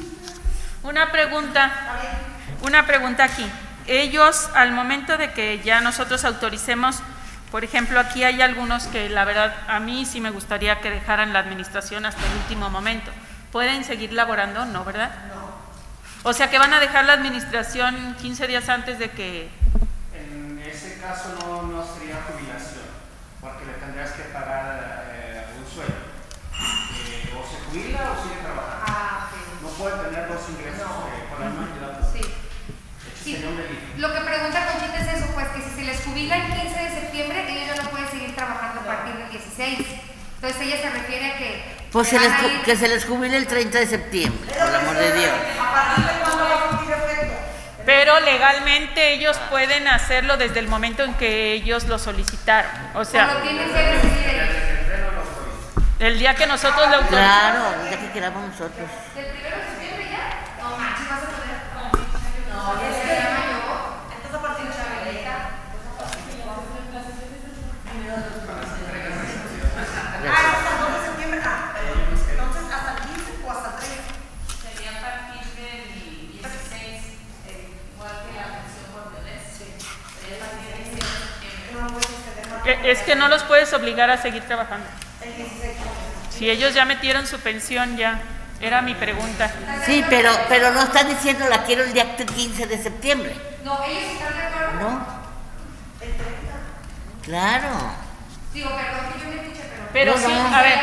Una pregunta aquí. Ellos, al momento de que ya nosotros autoricemos, por ejemplo, aquí hay algunos que la verdad a mí sí me gustaría que dejaran la administración hasta el último momento. ¿Pueden seguir laborando? No, ¿verdad? No. O sea que van a dejar la administración 15 días antes de que... En ese caso no sería jubilación, porque le tendrías que pagar un sueldo. O se jubila o sigue trabajando. No puede tener dos ingresos por la misma entidad. Sí. Lo que pregunta Conchita es eso, pues que si se les jubila el 15 de septiembre, ellos ya no pueden seguir trabajando a partir del 16. Entonces ella se refiere a que... Pues que se les jubile el 30 de septiembre, por el amor de Dios. ¿A partir de cuándo va a surtir efecto? Pero legalmente ellos pueden hacerlo desde el momento en que ellos lo solicitaron. O sea, lo tienen que decidir ellos. el día que nosotros lo autorizamos. Claro, ya que queramos nosotros. ¿El 1 de septiembre ya? No manches, vas a poder... No, ya se llama yo. Entonces a partir de Chabelita. Hasta el 2 de septiembre. Entonces hasta el 15 o hasta el 30. Sería a partir del 16, igual que la pensión por bebés. Sería a partir del 16 de septiembre. No puedes extender más. Es que no los puedes obligar a seguir trabajando. El 16. Si ellos ya metieron su pensión, ya. Era mi pregunta. Sí, pero no están diciendo la quiero el día 15 de septiembre. No, ellos están de acuerdo. ¿No? El 30. Claro. Digo, perdón que yo me escuché, Pero No, sí, no. a ver,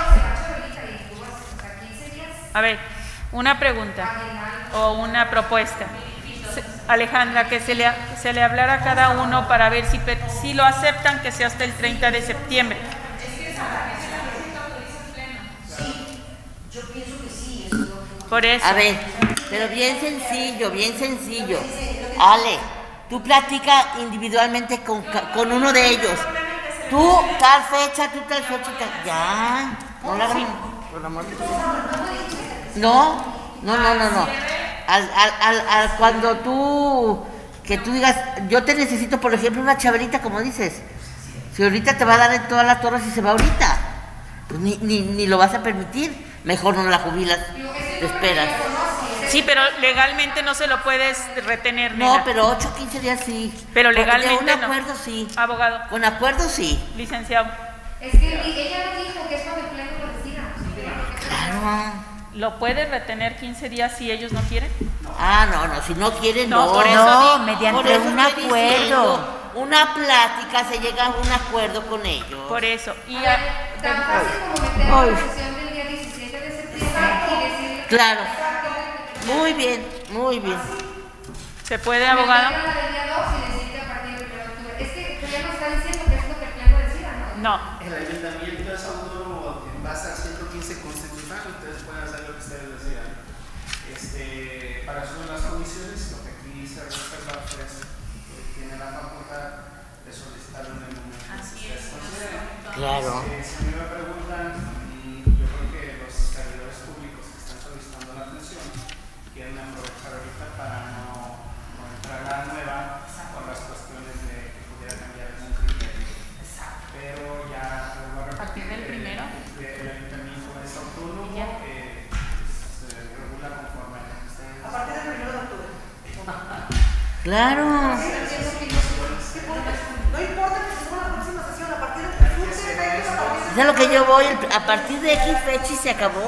a ver, una pregunta o una propuesta. Alejandra, que se le hablara a cada uno para ver si lo aceptan, que sea hasta el 30 de septiembre. Yo pienso que sí. Por eso. A ver, pero bien sencillo, bien sencillo. Ale, tú platica individualmente con uno de ellos. Tú tal fecha, tú tal fecha, ya. No la hagan, por amor de Dios. No. Cuando que tú digas, yo te necesito, por ejemplo, una Chabelita, como dices. Si ahorita te va a dar en toda la torre, si se va ahorita, pues ni lo vas a permitir. Mejor no la jubilas, te esperas. Sí, pero legalmente no se lo puedes retener. No, pero 8 o 15 días sí. Pero Porque legalmente con no. acuerdo sí. Abogado, Con acuerdo sí. licenciado. Es que ella no dijo que es cuando el pleno lo decida. Claro. ¿Lo puede retener 15 días si ellos no quieren? Ah, no, si no quieren, No, no. por eso No, digo, mediante Por eso un estoy acuerdo. diciendo, una plática, se llega a un acuerdo con ellos. Por eso. Y A ver, tan fácil como meter Ay. la sesión del día 17 de septiembre y decirle Claro. Muy bien, muy bien. ¿se puede, abogado? meterla la del día 2 y decirle a partir del 1 de octubre. Es que ya nos está diciendo que es lo que el pleno decida, ¿no? No. El ayuntamiento es autónomo en base al 115 constitucional, ustedes pueden hacer lo que ustedes decidan. Para eso en las comisiones, lo que aquí se reserva es que tiene la facultad de solicitar un emolumiento. Así es. Claro. Si a mí me preguntan, yo creo que los servidores públicos que están solicitando la atención quieren aprovechar ahorita para no entrar a la nueva por las cuestiones de que pudiera cambiar algún criterio. Pero ya vuelvo a repetir, ¿A partir del primero? El ayuntamiento es autónomo, se regula conforme a lo que ustedes. A partir del 1 de octubre. Claro. No importa que se suba la próxima sesión, a partir de octubre, Es a lo que yo voy, a partir de X fecha y se acabó.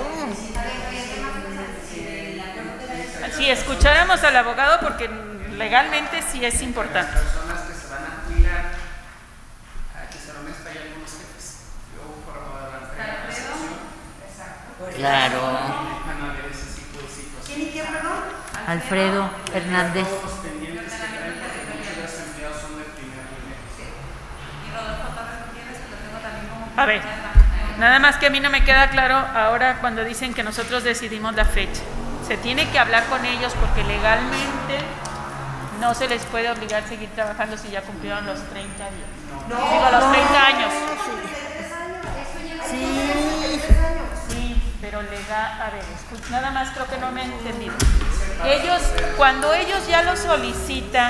Si escucháramos al abogado, porque legalmente sí es importante. Las personas que se van a jubilar, hay que ser honesto, hay algunos jefes. Yo formo de la recepción. Claro. Van a ver ese tipo de situaciones. ¿quién y quién, perdón? Alfredo Hernández. Todos los pendientes que traen, porque muchos de los empleados son de primer nivel. Y Rodolfo Torres Gutiérrez, que lo tengo también como. A ver, nada más que a mí no me queda claro ahora cuando dicen que nosotros decidimos la fecha. Se tiene que hablar con ellos porque legalmente no se les puede obligar a seguir trabajando si ya cumplieron los 30 días. Digo, los 30 años. Sí, pero legal, a ver, nada más creo que no me han entendido. Ellos, cuando ellos ya lo solicitan,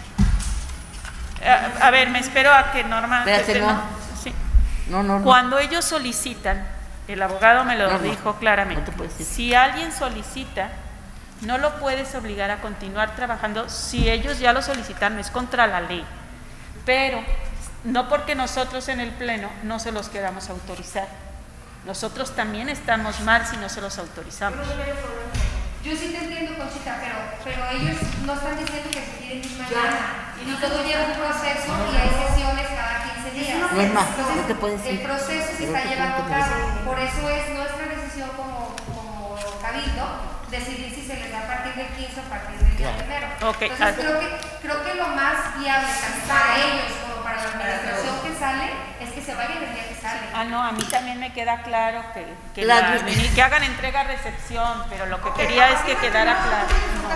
a ver, me espero a que Norma... Espérate, no. Sí. No. Cuando ellos solicitan, el abogado me lo No, dijo claramente, no te puedes decir. si alguien solicita, no lo puedes obligar a continuar trabajando si ellos ya lo solicitan, es contra la ley. Pero no porque nosotros en el Pleno no se los queramos autorizar. Nosotros también estamos mal si no se los autorizamos. Yo sí te entiendo, Conchita, pero ellos no están diciendo que se quieren ir mañana. Y todo lleva un proceso y hay sesiones cada 15 días. Norma, Entonces, no te puedes ir. el proceso se Pero está te llevando a puedo cabo. Por eso es nuestra decisión como cabildo decidir si se les da a partir del 15 o a partir del 10 de enero. Ok, Entonces creo que lo más viable tanto para ellos como para la administración que sale es que se vayan el día que sale. Ah, no, a mí también me queda claro que hagan entrega-recepción, pero lo que quería es que quedara claro.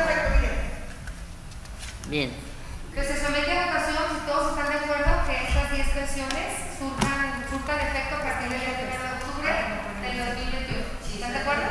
Bien. Que se somete a votación si todos están de acuerdo que estas 10 pensiones surtan efecto a partir del 1 de octubre del 2021. ¿Están de acuerdo?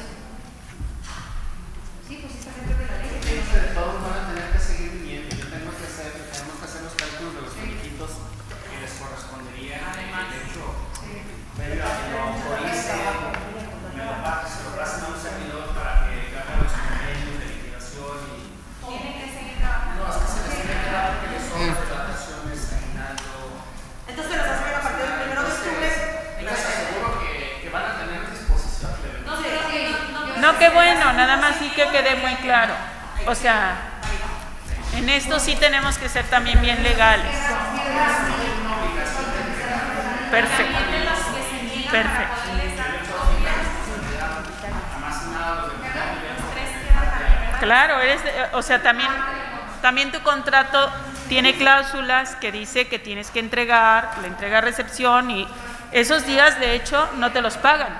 Sí, pues sí está dentro de la ley. Todos van a tener que seguir viviendo. Tenemos que hacer los cálculos de los finiquitos que les correspondería el hecho. Pero lo autorice, se lo pasen a un servidor para que haga los convenios de liquidación y. Tienen que seguir trabajando. No, es que se les tiene que dar porque les son contrataciones terminando. Entonces las hacen a partir del 1 de octubre. Les aseguro que van a tener disposición. No, qué bueno, nada más sí que quede muy claro. O sea, en esto sí tenemos que ser también bien legales. Perfecto. Perfecto. Claro, o sea, también tu contrato tiene cláusulas que dice que tienes que entregar, la entrega-recepción y esos días de hecho no te los pagan.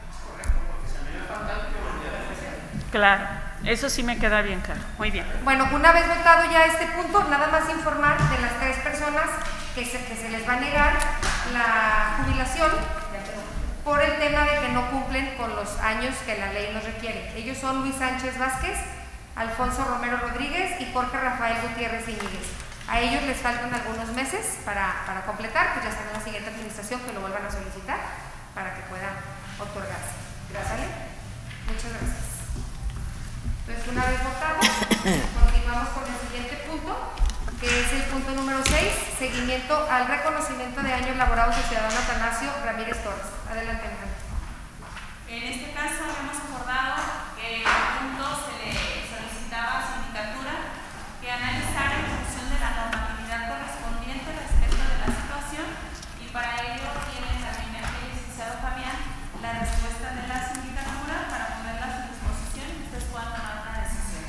Claro, eso sí me queda bien claro. Muy bien. Bueno, una vez votado ya este punto, nada más informar de las 3 personas que se les va a negar la jubilación por el tema de que no cumplen con los años que la ley nos requiere. Ellos son Luis Sánchez Vázquez, Alfonso Romero Rodríguez y Jorge Rafael Gutiérrez Iñiguez. A ellos les faltan algunos meses para completar, pues ya están en la siguiente administración que lo vuelvan a solicitar para que puedan otorgarse. ¿Sale? Muchas gracias. Entonces, una vez votado, continuamos con el siguiente punto, que es el punto número 6, seguimiento al reconocimiento de años laborados del ciudadano Atanasio Ramírez Torres. Adelante, Alejandra. En este caso hemos acordado que al punto se le solicitaba a Sindicatura que analizara en función de la normatividad correspondiente respecto de la situación, y para ello tiene también el licenciado Fabián la respuesta de la Sindicatura para ponerla a su disposición y ustedes puedan tomar una decisión.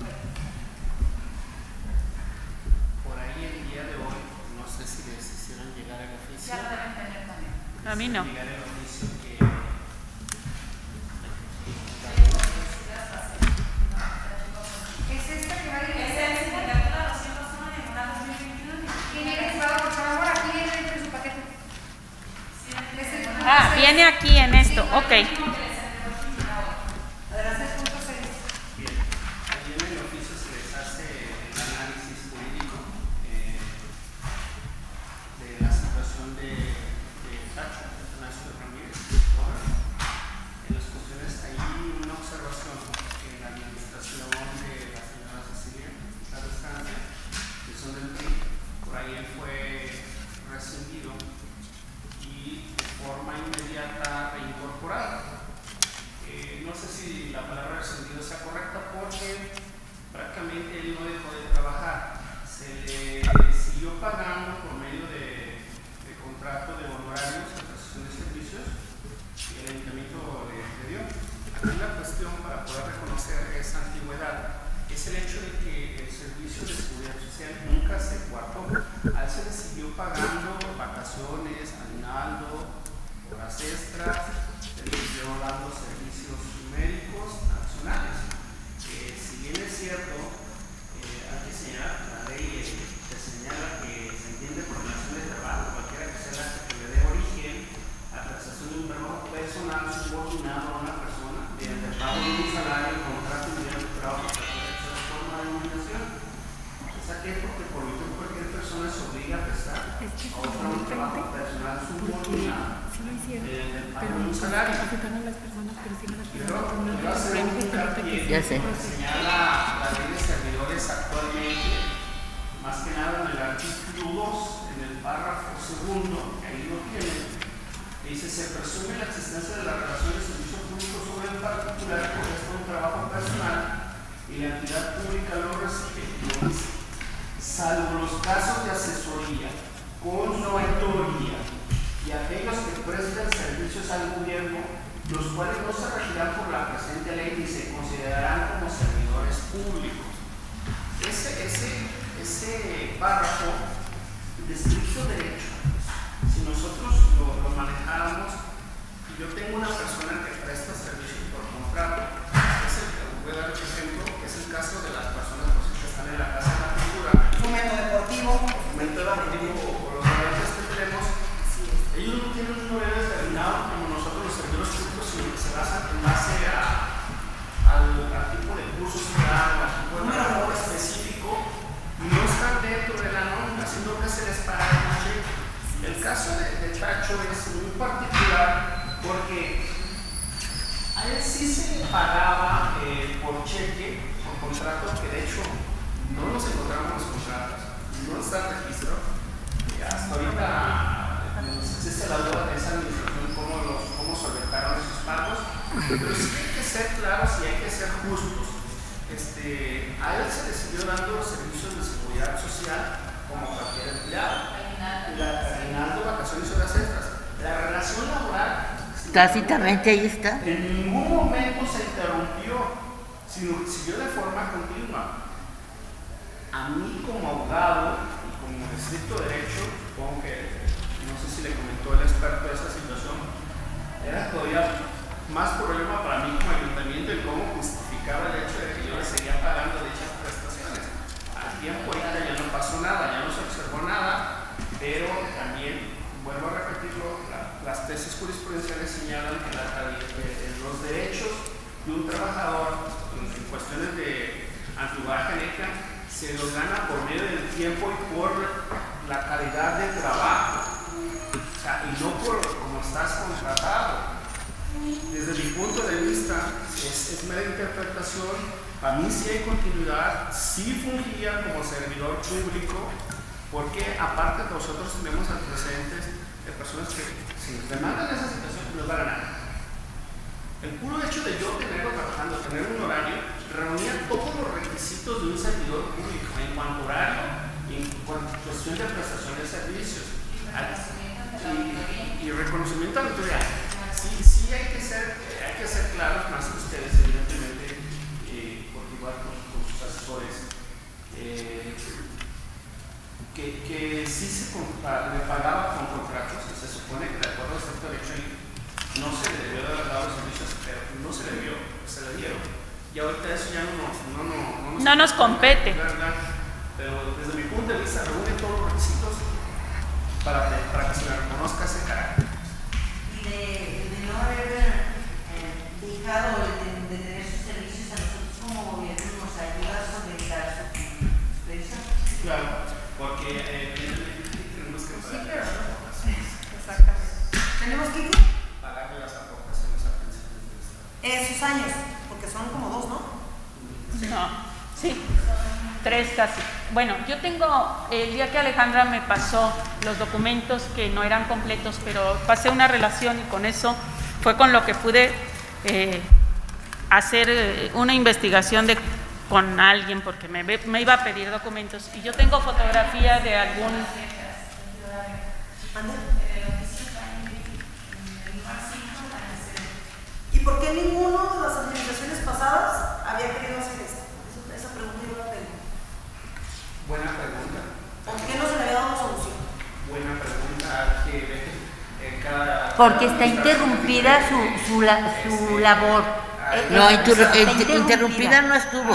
Por ahí el día de hoy, no sé si les hicieron llegar el oficio. Ya lo deben tener también. A mí no. Llegar el oficio que ¿Es esta que va a ir? Es el Sindicatura 201 diagonal 2021. ¿Viene registrado por favor? Aquí viene dentro de su paquete. Es el punto Ah, 6. viene aquí en esto, ok. Adelante, el punto 6. bien, ahí en el oficio se les hace el análisis jurídico de la situación de Tacho, de Atanasio Ramírez Torres. En las cuestiones hay una observación en la administración de la señora Cecilia Estancia, que son del PRI, por ahí él fue rescindido y de forma inmediata reincorporado. No sé si la palabra rescindido sea correcta, porque prácticamente él no dejó de trabajar. Se le siguió pagando por medio de contrato de honorarios de prestación de servicios y el ayuntamiento le dio. Aquí la cuestión para poder reconocer esa antigüedad es el hecho de que el servicio de seguridad social nunca se coartó. A él se le siguió pagando vacaciones, aguinaldo, horas extras, se le siguió dando servicios médicos nacionales. Si bien es cierto, hay que señalar, la ley te señala que se entiende por relación de trabajo, cualquiera que sea la que le dé origen a la prestación de un trabajo personal subordinado a una persona mediante el pago de un salario, contrato y dinero de trabajo para poder hacer forma de denominación. ¿Es aquí? Porque por lo tanto cualquier persona se obliga a prestar a otra un trabajo personal subordinado mediante el pago de un salario. Ya sé. Señala la ley de servidores actualmente, más que nada en el artículo 2, en el párrafo segundo, que ahí lo tienen, dice: se presume la existencia de la relación de servicio público sobre el particular que corresponde a un trabajo personal y la entidad pública lo recibe, salvo los casos de asesoría, consultoría y aquellos que prestan servicios al gobierno, los cuales no se regirán por la presente ley ni se considerarán como servidores públicos. Ese párrafo de estricto derecho, si nosotros lo manejáramos, y yo tengo una persona que presta servicios por contrato, voy a dar un ejemplo, que es el caso de las personas que están en la Casa de la Cultura, Fomento deportivo. fomento deportivo o los horarios que tenemos, ellos no tienen un horario determinado como nosotros los servidores públicos, sino que se basan en base al tipo de cursos que dan, al tipo de trabajo específico, y no están dentro de la nómina, sino que se les paga de noche. El caso de Tacho es muy particular porque a él sí se le pagaba por cheque, por contrato, que de hecho no nos encontramos los contratos, no está el registro. Hasta ahorita existe la duda de esa administración, cómo solventaron esos pagos, pero sí hay que ser claros y hay que ser justos. A él se le siguió dando los servicios de seguridad social como cualquier empleado, aguinaldo, vacaciones y horas extras. La relación laboral Tácitamente ahí está. en ningún momento se interrumpió, sino que siguió de forma continua. A mí como abogado y como estricto derecho, supongo que, no sé si le comentó el experto de esa situación, era todavía más problema para mí como ayuntamiento el cómo justificaba el hecho de que yo le seguía pagando dichas prestaciones. Al tiempo ahorita ya no pasó nada, ya no se observó nada, pero también, vuelvo a repetirlo, las tesis jurisprudenciales señalan que los derechos de un trabajador en cuestiones de antigüedad genética se los gana por medio del tiempo y por la calidad de trabajo, o sea, y no por cómo estás contratado. Desde mi punto de vista es mera interpretación Para mí sí hay continuidad, sí fungía como servidor público, porque aparte nosotros tenemos antecedentes de personas que si nos demandan esa situación nos va a ganar. El puro hecho de yo tenerlo trabajando, tener un horario, reunía todos los requisitos de un servidor público en cuanto a horario y en cuanto a cuestión de prestación de servicios. Y reconocimiento a la autoridad. Sí hay que ser claros, más que ustedes, evidentemente, porque igual con sus asesores, que sí le pagaba con contratos, y se supone que de acuerdo a este derecho no se le debió de haber dado los servicios, pero no se le dio, se le dieron. Y ahorita eso ya no nos compete. Pero desde mi punto de vista reúne todos los requisitos para que se le reconozca ese carácter. Y de no haber dejado de tener sus servicios, a nosotros como gobierno nos ayuda a solventar su presión. Claro, porque tenemos que pagar las aportaciones. Exactamente. ¿Tenemos que pagarle las aportaciones a pensiones del Estado. Esos años, porque son como 2, ¿no? No, sí, 3 casi. Bueno, yo tengo, el día que Alejandra me pasó los documentos que no eran completos, pero pasé una relación y con eso fue con lo que pude hacer una investigación con alguien, porque me iba a pedir documentos y yo tengo fotografía de algún... ¿Y por qué ninguno de las administraciones pasadas había querido hacer esto? Esa pregunta yo la tengo. Buena pregunta. ¿Por qué no se le había dado solución? Buena pregunta. Porque está interrumpida su labor. No, interrumpida no estuvo.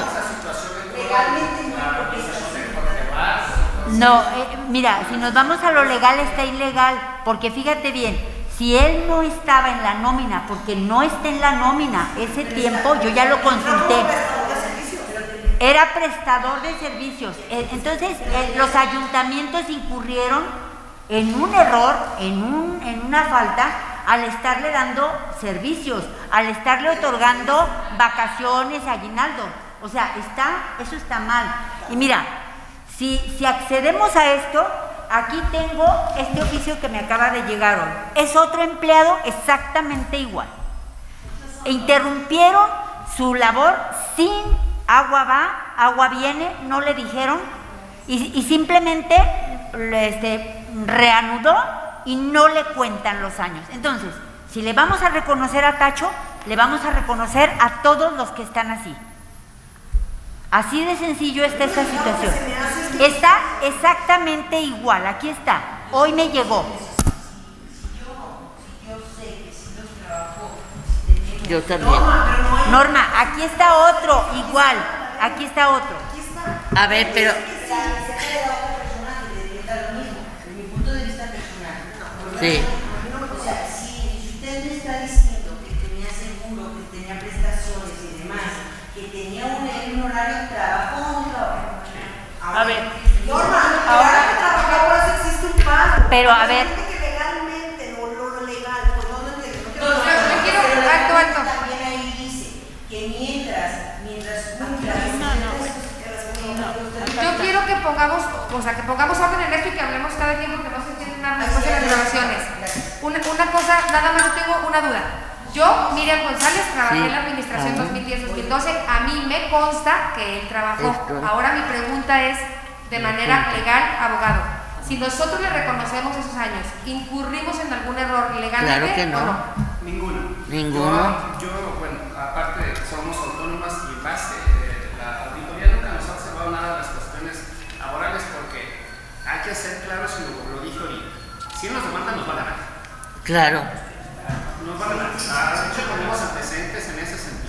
No, mira, si nos vamos a lo legal está ilegal, porque fíjate bien, si él no estaba en la nómina, porque no está en la nómina, ese tiempo yo ya lo consulté, era prestador de servicios. Entonces los ayuntamientos incurrieron en un error, en una falta, al estarle dando servicios, al estarle otorgando vacaciones, aguinaldo. O sea, eso está mal. Y mira, si accedemos a esto, aquí tengo este oficio que me acaba de llegar hoy. Es otro empleado exactamente igual. Interrumpieron su labor sin agua va, agua viene, no le dijeron, y simplemente reanudó y no le cuentan los años. Entonces, si le vamos a reconocer a Tacho, le vamos a reconocer a todos los que están así. Así de sencillo está esta situación. Está exactamente igual, aquí está. Hoy me llegó. Yo también. Norma, aquí está otro, igual. Aquí está otro. A ver, pero... Sí. O sea, si usted me está diciendo que tenía seguro, que tenía prestaciones y demás, que tenía un horario de trabajo, A ver, Ahora que trabajaba, por eso existe un pago. Pero a ver. Que legalmente, lo legal, pues no lo entiendo. Yo quiero, alto. También ahí dice que mientras Yo quiero que pongamos orden en esto y que hablemos cada tiempo, que no se entienden nada después de las grabaciones. Una cosa, nada más tengo una duda. Yo, Miriam González, trabajé en la administración 2010-2012, a mí me consta que él trabajó. Ahora mi pregunta es, de manera legal, abogado, si nosotros le reconocemos esos años, ¿incurrimos en algún error legalmente? Claro que no. ¿O no? Ninguno. Yo, bueno, aparte somos autónomas y base, la auditoría nunca nos ha observado nada de las cuestiones laborales, porque hay que ser claros, y lo dije ahorita, si nos demandan nos van a ganar. Claro. Nos van a ganar. De hecho, tenemos antecedentes en ese sentido.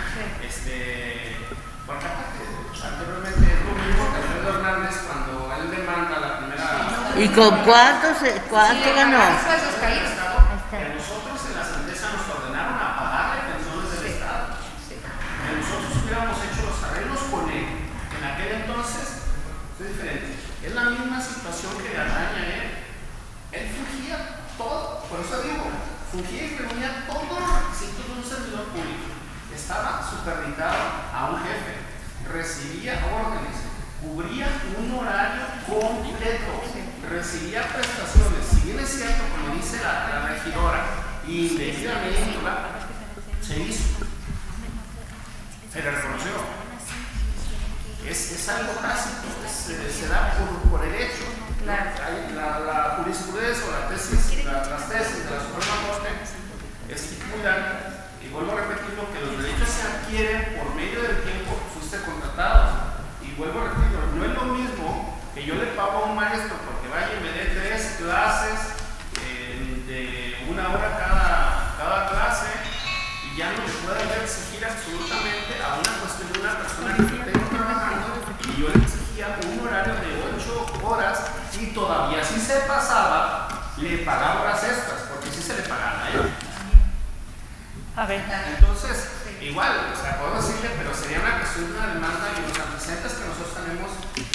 Porque aparte, anteriormente es lo mismo que Alfredo Hernández cuando él demanda la primera... ¿Y con cuánto ganó? Que nosotros en la sentencia nos ordenaron a pagarle pensiones del Estado. Que nosotros hubiéramos hecho los arreglos con él. En aquel entonces es diferente. Es la misma situación que le atañe a él. Él fungía todo, por eso digo, fungía y reunía todos los requisitos de un servidor público. estaba supeditado a un jefe, recibía órdenes, cubría un horario completo, recibía prestaciones. Si bien es cierto, como dice la regidora, indebidamente se hizo, se le reconoció. Es algo tácito, se da por el hecho. La jurisprudencia o las tesis de la Suprema Corte estipulan, y vuelvo a repetirlo, que los derechos se adquieren por medio del tiempo que fuiste contratado. Y vuelvo a repetirlo, no es lo mismo que yo le pago a un maestro porque vaya y me dé 3 clases de 1 hora cada clase, y ya no le pueda yo exigir absolutamente a una cuestión de una persona que tengo trabajando, y yo le exigía un horario de 8 horas y todavía si se pasaba le pagaba horas extras, porque sí se le pagaba a él. A ver. Entonces, igual, o sea, puedo decirle, pero sería una cuestión de una demanda, y los antecedentes que nosotros tenemos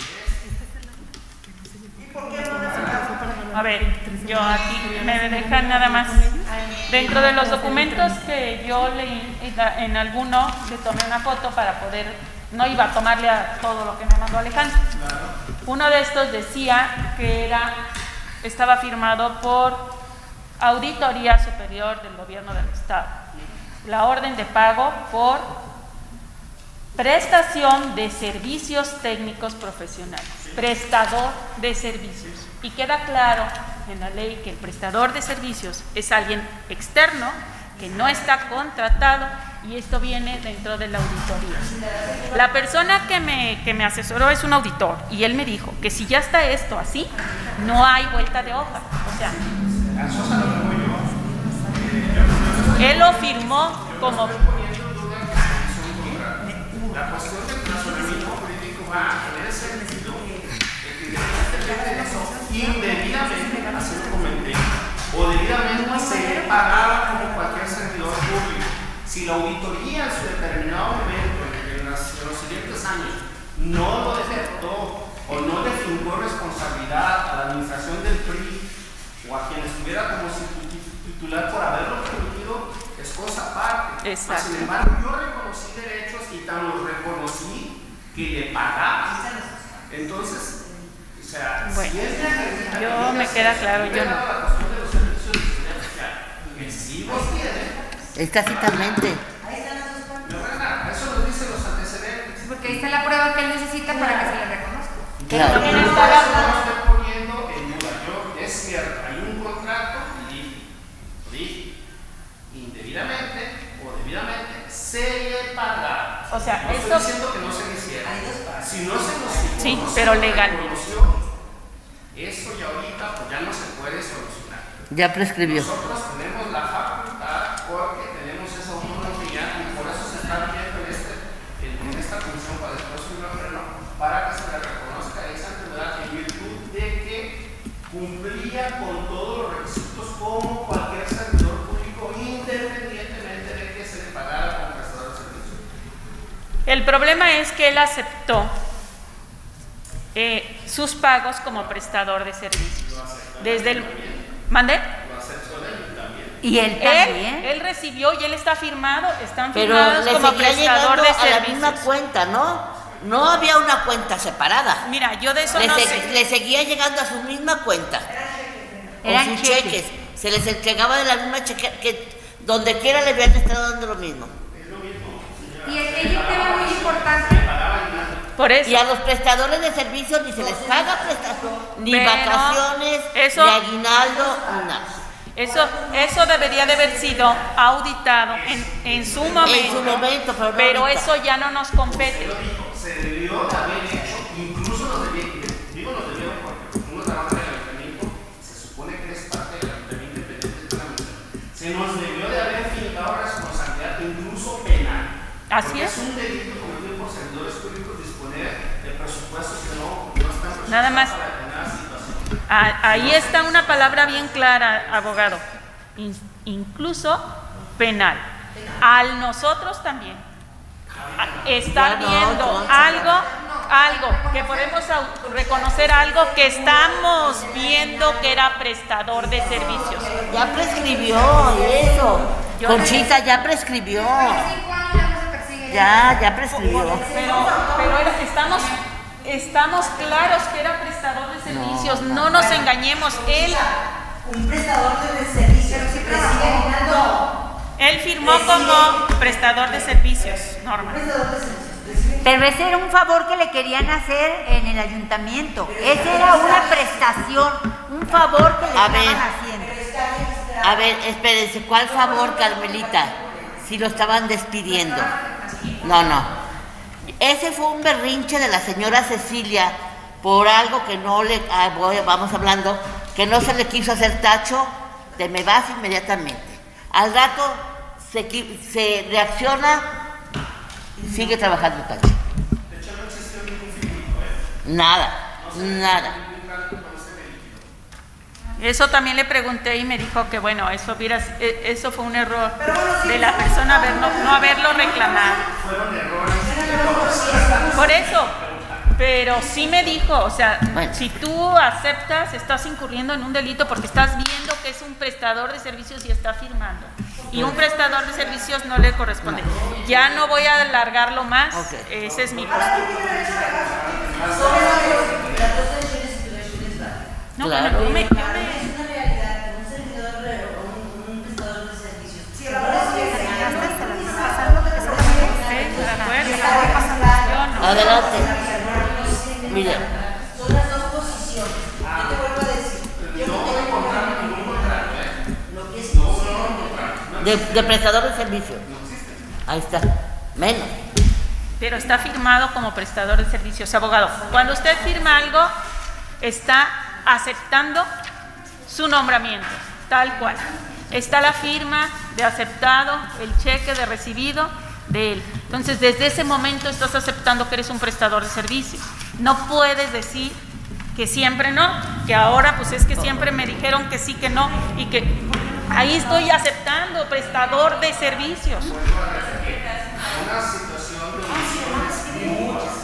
¿Y por qué no le A ver, yo aquí me dejan nada más. Dentro de los documentos que yo leí, en alguno le tomé una foto para poder, no iba a tomarle a todo lo que me mandó Alejandro. Uno de estos decía que estaba firmado por Auditoría Superior del Gobierno del Estado. La orden de pago por prestación de servicios técnicos profesionales. Prestador de servicios. Y queda claro en la ley que el prestador de servicios es alguien externo que no está contratado, y esto viene dentro de la auditoría. La persona que me asesoró es un auditor, y él me dijo que si ya está esto así, no hay vuelta de hoja. O sea, él lo firmó como... La cuestión del razonamiento político va en el sentido de que indebidamente, así lo comenté, o debidamente se le pagaba como cualquier servidor público. Si la auditoría en su determinado momento, en los siguientes años, no lo detectó o no le fincó responsabilidad a la administración del PRI o a quien estuviera como titular por haberlo permitido, es cosa aparte. Exacto. Sin embargo, yo reconocí derechos y tan los reconocí que le pagaba. Entonces, o sea, bueno, si es yo me queda claro, yo no. La cuestión de los servicios de seguridad social, que sí los tienen. Escasitamente. Eso nos dicen los antecedentes. Porque ahí está la prueba que él necesita para que se le reconozca. Claro. Yo no estoy poniendo en duda. Es cierto, hay un contrato y dije, indebidamente o debidamente se le paga. O sea, no esto... estoy diciendo que no se le hiciera. Si no se nos sí, pero legalmente. Eso ya ahorita pues ya no se puede solucionar. Ya prescribió. Nosotros tenemos la facultad porque tenemos esa autonomía, y por eso se está viendo en esta función para después un freno, para que se le reconozca esa antigüedad en virtud de que cumplía con todos los requisitos como cualquier servidor público, independientemente de que se le pagara como prestador de servicios. El problema es que él aceptó sus pagos como prestador de servicios. Desde el... ¿Mandé? Y él también. Él recibió y él está firmado, están Pero firmados le como seguía prestador llegando de a la misma servicios. cuenta, ¿no? No había una cuenta separada. Mira, yo de eso Le, no se- sé. le seguía llegando a su misma cuenta. Eran O sus cheques. cheques. Se les entregaba de la misma cheque, que donde quiera le habían estado dando lo mismo. Y aquí hay un tema muy importante. Por eso. Y a los prestadores de servicios ni se les paga ni Pero vacaciones, eso- ni aguinaldo, ni nada. Eso debería de haber sido auditado en su momento. En su momento, pero no pero ahorita. eso ya no nos compete. Se debió de haber hecho, incluso nos debieron, porque uno trabaja en el ayuntamiento, se supone que es parte del ayuntamiento independiente de la misión. Se nos debió de haber fincado responsabilidad, incluso penal. Así porque es. Es un delito cometido por servidores públicos disponer de presupuestos que no están presupuestados Nada más. para determinada situación. Ahí está una palabra bien clara, abogado. Incluso penal. Al nosotros también. Estar Ya no, viendo Concha. algo, que podemos reconocer algo que estamos viendo que era prestador de servicios. Ya prescribió eso. Conchita, ya prescribió. 5 años Ya prescribió. Pero estamos claros que era prestador de servicios, no nos engañemos. Un prestador de servicios que sigue ganando. Él firmó como prestador de servicios, Norma. Pero ese era un favor que le querían hacer en el ayuntamiento. Esa era una prestación, un favor que le estaban haciendo. A ver, espérense, ¿cuál favor, Carmelita? Si lo estaban despidiendo. No. Ese fue un berrinche de la señora Cecilia por algo que no le, vamos hablando, que no se le quiso hacer tacho, te me vas inmediatamente. Al rato se reacciona y sigue trabajando tacho. De hecho, no existió ningún físico, Nada. Eso también le pregunté y me dijo que bueno, eso fue un error de la persona no haberlo reclamado. Fueron errores. Por eso, pero sí me dijo, o sea, Bueno. si tú aceptas, estás incurriendo en un delito porque estás viendo que es un prestador de servicios y está firmando. Y un prestador de servicios no le corresponde. Ya no voy a alargarlo más, ese es mi postura. No, Claro. bueno, Es una realidad que un servidor o un prestador de servicios. Si la verdad es que Adelante. Mire. Son las dos posiciones. Yo te vuelvo a decir. Yo no tengo ningún contrato. Lo que es posible. De prestador de servicio. Ahí está. Menos. pero está firmado como prestador de servicios. Abogado, cuando usted firma algo, está aceptando su nombramiento, tal cual. Está la firma de aceptado, el cheque de recibido de él. Entonces, desde ese momento estás aceptando que eres un prestador de servicios. No puedes decir que siempre no, que ahora pues es que siempre me dijeron que sí, que no, y que ahí estoy aceptando prestador de servicios. Una situación de omisiones muchas.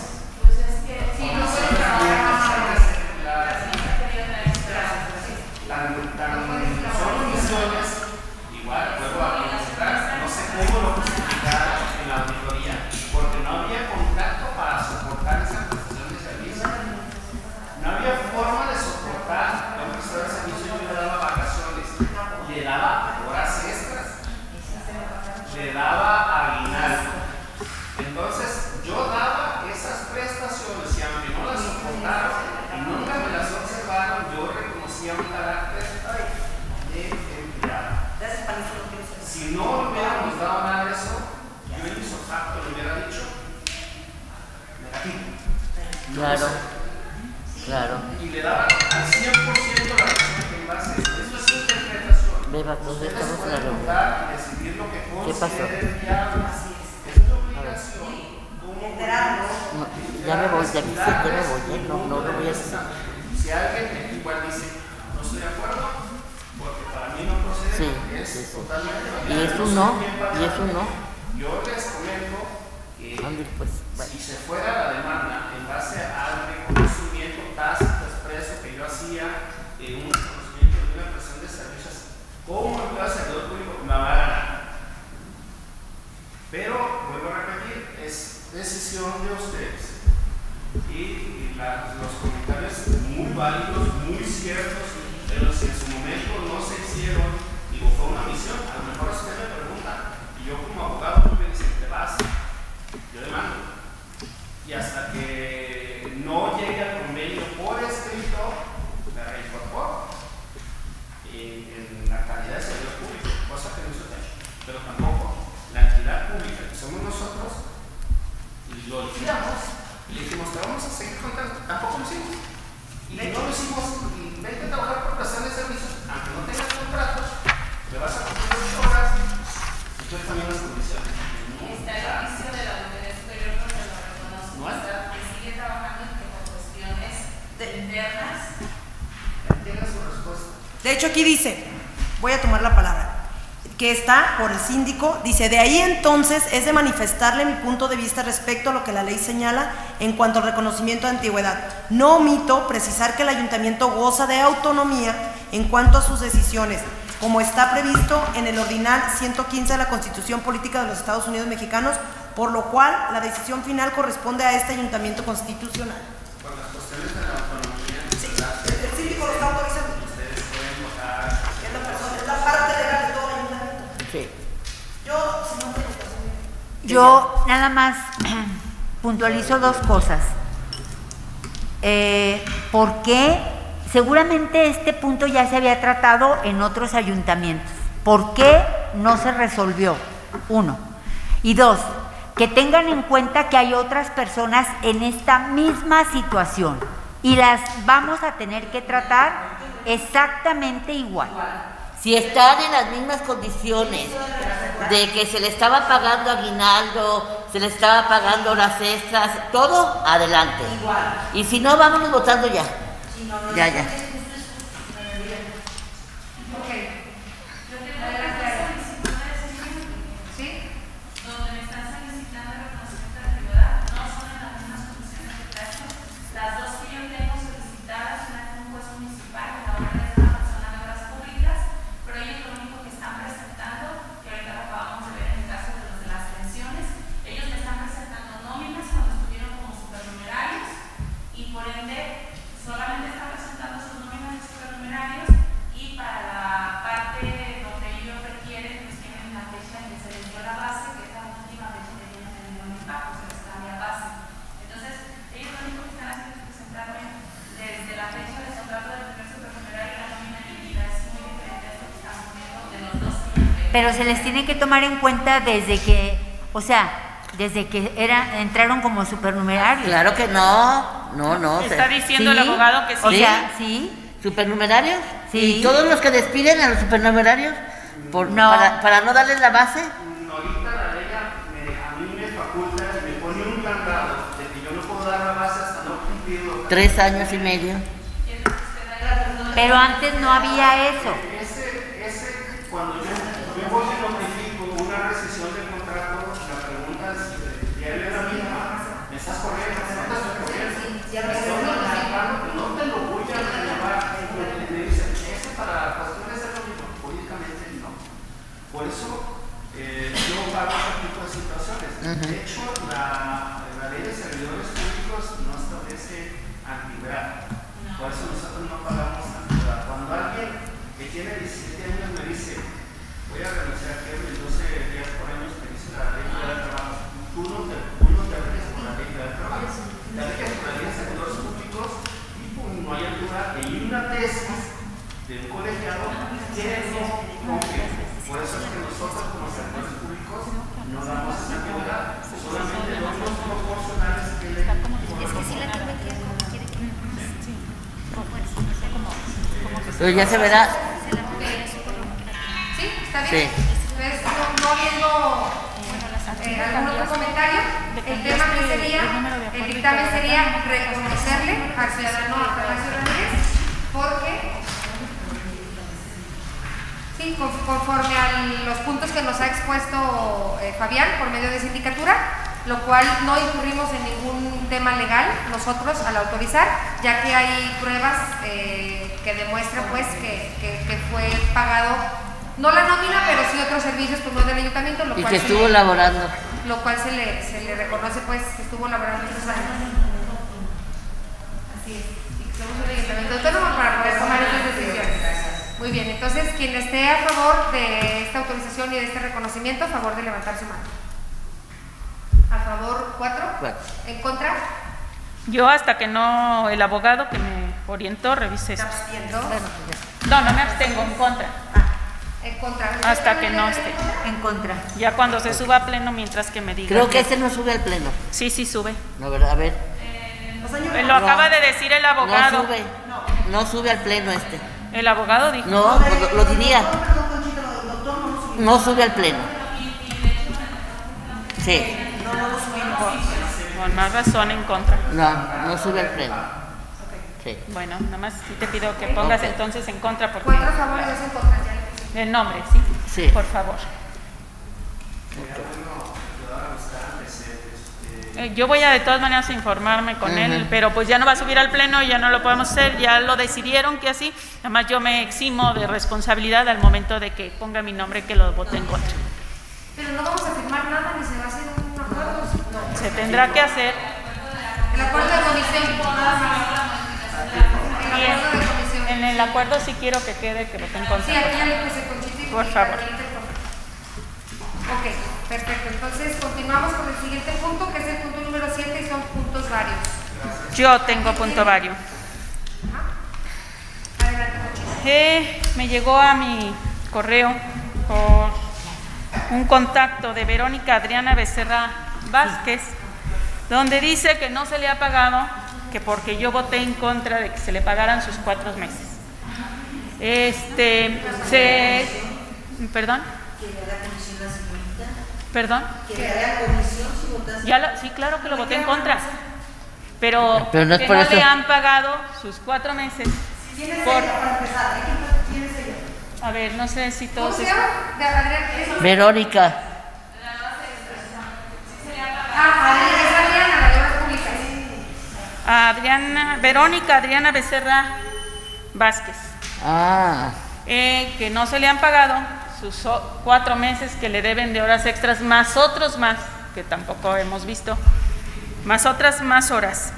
Son omisiones, igual, vuelvo a demostrar, no sé cómo lo justificaron en la auditoría, porque no había contrato para soportar esa prestación de servicio. No había forma de soportar a un prestador de servicio. Yo le daba vacaciones, le daba horas extras, le daba aguinaldo. Entonces, yo daba esas prestaciones y aunque no las soportaron y nunca me las observaron, yo reconocía un carácter de empleado. Si no le hubiéramos dado nada de eso, yo en mis facto le hubiera dicho negativo. Claro, claro. Y le daba al 100% la razón que en base a esto. Eso es interpretación. Beba, pues estamos en la reunión. Y decidir lo que ¿Qué pasó? considere viable. Es una obligación. No, ya me voy, ya me voy, no lo voy a hacer. Si alguien igual dice, no estoy de acuerdo, porque para mí no procede, Sí, es sí, sí. totalmente Y válido. es un no, y es un no. Yo les comento que Ándale, pues, vale. si se fuera la demanda en base al reconocimiento tácito expreso que yo hacía en un reconocimiento de una prestación de servicios como empleado servidor público, me va a ganar. Pero, vuelvo a repetir, es decisión de ustedes. Y los comentarios muy válidos, muy ciertos, pero si en su momento no se hicieron, digo, fue una misión. A lo mejor usted me pregunta, y yo como abogado me dice, te vas, yo demando. Y hasta que no llegue al convenio por escrito, me reincorporo en la calidad de servidor público, cosa que no se ha hecho. Pero tampoco la entidad pública que somos nosotros, lo liquidamos y le dijimos, te vamos a seguir contando. Tampoco lo hicimos. Y no lo hicimos, y vente a trabajar por prestación de servicios, aunque no tengas contratos, le vas a cumplir 8 horas y tú también las condiciones. Está el inicio de la autoridad superior porque lo reconoce. ¿No está? Que sigue trabajando en que por cuestiones internas. Tiene su respuesta. De hecho, aquí dice, voy a tomar la palabra, que está por el síndico, dice, de ahí entonces es de manifestarle mi punto de vista respecto a lo que la ley señala en cuanto al reconocimiento de antigüedad. No omito precisar que el ayuntamiento goza de autonomía en cuanto a sus decisiones, como está previsto en el ordinal 115 de la Constitución Política de los Estados Unidos Mexicanos, por lo cual la decisión final corresponde a este ayuntamiento constitucional. Por las cuestiones de la autonomía, Sí, el síndico lo está autorizando. ustedes pueden votar. Es la persona, es la parte legal de todo el ayuntamiento. Sí. Yo nada más puntualizo dos cosas. ¿Por qué? Seguramente este punto ya se había tratado en otros ayuntamientos. ¿Por qué no se resolvió? Uno. Y dos, que tengan en cuenta que hay otras personas en esta misma situación y las vamos a tener que tratar exactamente igual. Si están en las mismas condiciones de que se le estaba pagando aguinaldo, se le estaba pagando horas extras, todo, adelante. Y si no, vámonos votando ya. Ya. Donde me están solicitando el reconocimiento de antigüedad, no son en las mismas condiciones de precio. Las dos que yo tengo solicitadas, una con un juez municipal y la otra es una persona de obras públicas, pero ellos lo único que están presentando, que ahorita lo acabamos de ver en el caso de los de las pensiones, ellos me están presentando nóminas cuando estuvieron como supernumerarios y por ende solamente están presentando sus nóminas de supernumerarios, y para la parte donde ellos requieren, pues tienen la fecha en que se les dio la base, que es la última fecha que tienen tenido un impacto, se les cambia base. Entonces, ellos lo único que están haciendo es presentarme desde la fecha de contrato del primer supernumerario y la nómina líquida. Es muy diferente a esto que están poniendo de los dos que yo tengo. Pero se les tiene que tomar en cuenta desde que, o sea, desde que entraron como supernumerarios. Claro que no. Está diciendo el abogado que sí. O sea, sí. ¿Supernumerarios? Sí. ¿Y todos los que despiden a los supernumerarios? No. Para no darles la base. Ahorita la ley a mí me faculta, me pone un candado de que yo no puedo dar la base hasta no cumplirlo. 3 años y medio. Pero antes no había eso. Cuando yo voy y notifico una rescisión de contrato, la pregunta es, ya es la misma, ¿me estás corriendo? ¿No te estoy corriendo? No te lo voy a renovar. Me dicen, eso para cuestiones de lo mismo, políticamente no. Por eso yo pago este tipo de situaciones. De hecho, la ley de servidores públicos no establece antigüedad. Por eso nosotros no pagamos antigüedad. Cuando alguien que tiene 17 años me dice, voy a renunciar, que en 12 días por año me dice la ley del trabajo, tú no te riges por la ley del trabajo, te riges por la ley de servidores públicos y no hay altura, y una tesis de un colegiado que no cumple. Por eso es que nosotros como servidores públicos no damos esa antigüedad, solamente los proporcionales que le Pero ya se verá. ¿Sí? ¿Está bien? Sí. Entonces, no viendo algún otro comentario, el tema que sería, el dictamen sería reconocerle al ciudadano Atanasio Ramírez, porque, sí, conforme a los puntos que nos ha expuesto Fabián por medio de sindicatura, lo cual no incurrimos en ningún tema legal nosotros al autorizar, ya que hay pruebas que demuestran pues que fue pagado, no la nómina, pero sí otros servicios por medio del ayuntamiento, lo Y cual que estuvo laborando. Lo cual se le reconoce pues que estuvo laborando esos años. Así es, y que somos un ayuntamiento autónomo para poder tomar estas decisiones. Muy bien, entonces quien esté a favor de esta autorización y de este reconocimiento, a favor de levantar su mano. A favor 4. ¿En contra? Yo hasta que no, el abogado que me orientó, revise eso. No me abstengo, en contra. En contra. Hasta que no esté. En contra. Ya cuando se suba a pleno, mientras que me diga. Creo que ese no sube al pleno. Sí, sube. No, ¿verdad? A ver. Lo acaba de decir el abogado. No sube al pleno este. El abogado dijo. No, pues lo diría. No sube al pleno. Sí. Con más razón en contra. No sube al pleno. Sí. Bueno, nada más sí te pido que pongas entonces en contra porque 4 a favor y 2 en contra. el nombre, sí. Sí. Por favor. Yo voy a de todas maneras informarme con él, pero pues ya no va a subir al pleno, ya no lo podemos hacer, ya lo decidieron que así. Además yo me eximo de responsabilidad al momento de que ponga mi nombre que lo vote en contra. Pero no vamos a firmar nada ni se va a hacer un acuerdo. se tendrá que hacer. El acuerdo de comisión. Bien. En el acuerdo sí quiero que quede que voten en contra. Sí, aquí ya le puse Conchita. Por favor. Ok, perfecto. Entonces continuamos con el siguiente punto, que es el punto número 7 y son puntos varios. Yo tengo punto vario. Adelante, Conchita. Me llegó a mi correo por un contacto de Verónica Adriana Becerra Vázquez, donde dice que no se le ha pagado, que porque yo voté en contra de que se le pagaran sus 4 meses. ¿Perdón? ¿Perdón? Sí, claro que lo voté en contra, pero no es que por no eso. le han pagado sus 4 meses. Para empezar, ¿quién es ella? A ver, no sé si ¿Cómo todos... se llama? Verónica. Es Adriana, la de Obras Públicas. Verónica Adriana Becerra Vázquez. Que no se le han pagado sus 4 meses que le deben de horas extras, más otros más, que tampoco hemos visto, más otras más horas,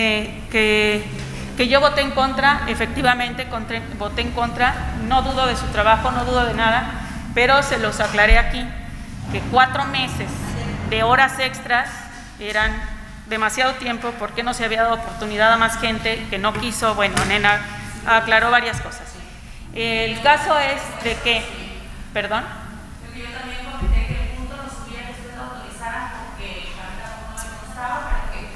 que yo voté en contra, efectivamente voté en contra, no dudo de su trabajo, no dudo de nada, pero se los aclaré aquí, que 4 meses de horas extras eran demasiado tiempo, porque no se había dado oportunidad a más gente que no quiso. Bueno, Nena aclaró varias cosas. El caso es de que, perdón. Porque yo también comenté que el punto no subía que ustedes autorizaran porque a mí tampoco me constaba,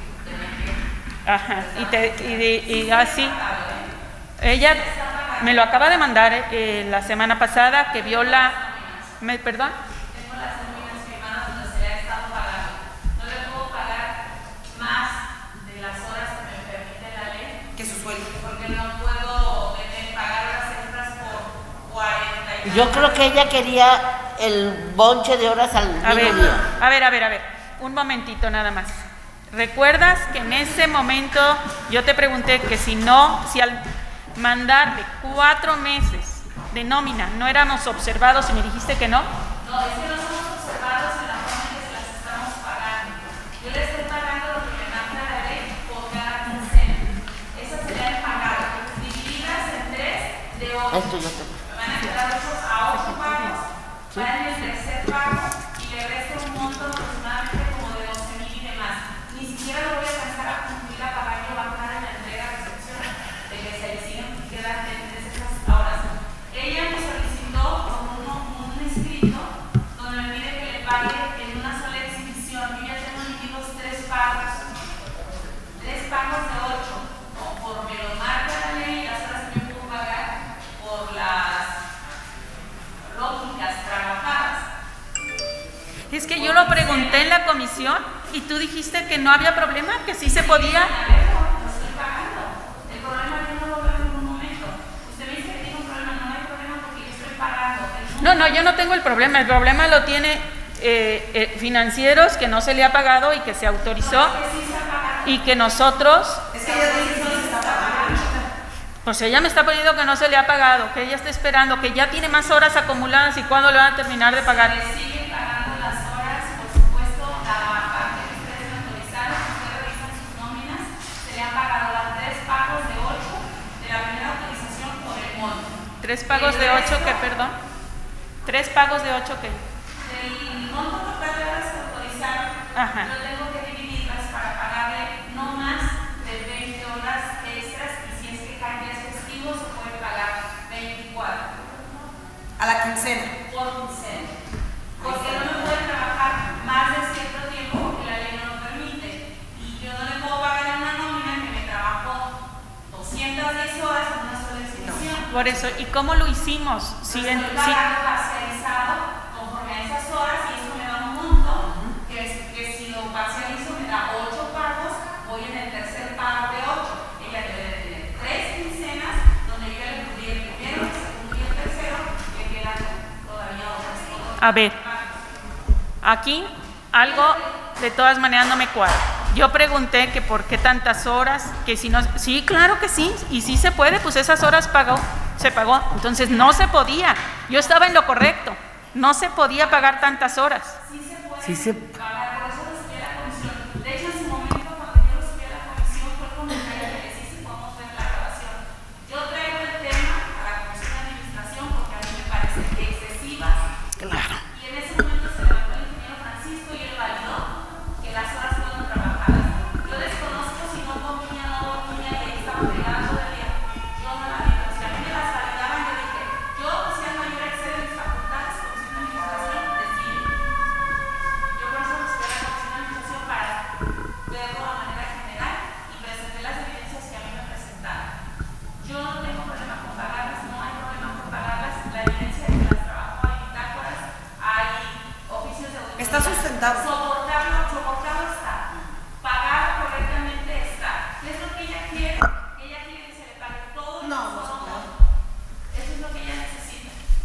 pero que tenía que... Ajá, y así, ella me lo acaba de mandar la semana pasada, que vio la... ¿Perdón? Tengo las nóminas firmadas donde se le ha estado pagando. No le puedo pagar más de las horas que me permite la ley. Que su sueldo. Porque no puedo pagar horas extras por 40. Yo creo que ella quería el bonche de horas al mismo día. A ver, un momentito nada más. ¿Recuerdas que en ese momento yo te pregunté que si al mandarle 4 meses de nómina no éramos observados y me dijiste que no? No, es que no somos observados en la forma en que se las estamos pagando. Yo le estoy pagando lo que me manda la ley por cada quincena. Esas se le han pagado, divididas en 3 de 8. Esto yo tengo. Van a quedar 8 pagos, van en el tercer pago y le resta un monto aproximadamente como de 12,000 y demás. Ni siquiera lo voy a alcanzar a cumplir a pagar yo bajar en la entrega-recepción, de que se le siguen quedando esas horas. Ella me solicitó un escrito donde me pide que le pague en una sola exhibición. Yo ya tengo emitidos 3 pagos. 3 pagos de 8, conforme lo marca la ley, las horas que yo puedo pagar por las lógicas trabajadas. Es que yo lo pregunté en la comisión y tú dijiste que no había problema, que sí se podía. Lo estoy pagando. El problema yo no lo veo en ningún momento. Usted me dice que tiene un problema, no hay problema porque yo estoy pagando. No, yo no tengo el problema lo tiene financieros, que no se le ha pagado y que se autorizó y que nosotros... Es que ella dice que no se está pagando. Pues ella me está poniendo que no se le ha pagado, que ella está esperando, que ya tiene más horas acumuladas y cuándo le van a terminar de pagar. Le siguen pagando las horas, por supuesto, la parte que ustedes me autorizaron, si ustedes revisan sus nóminas, se le han pagado las 3 pagos de 8 de la primera autorización por el monto. 3 pagos de 8, ¿qué, perdón? 3 pagos de 8, ¿qué? Del monto total de horas que autorizaron, Ajá. yo tengo que dividirlas para pagarle no más de 20 horas extras y si es que caen días festivos se puede pagar 24 A la quincena. por quincena. Porque no me pueden trabajar más de cierto tiempo porque la ley no lo permite. Y yo no le puedo pagar una nómina que me trabajó 210 horas en una sola exhibición. Por eso, ¿y cómo lo hicimos? Estoy pagando parcializado conforme a esas horas y eso me da un monto que si lo parcializo me da 8 pagos, voy en el tercer pago de 8. Ella debe de tener 3 quincenas donde yo le cubrí el primero, el segundo y el tercero, que quedan todavía otras. A ver, aquí algo de todas maneras no me cuadra. Yo pregunté que por qué tantas horas, que si no... Sí, claro que sí, y sí se puede, pues esas horas se pagó. Entonces no se podía, yo estaba en lo correcto, no se podía pagar tantas horas. Sí se puede Sí se... pagar, por eso les pide la comisión.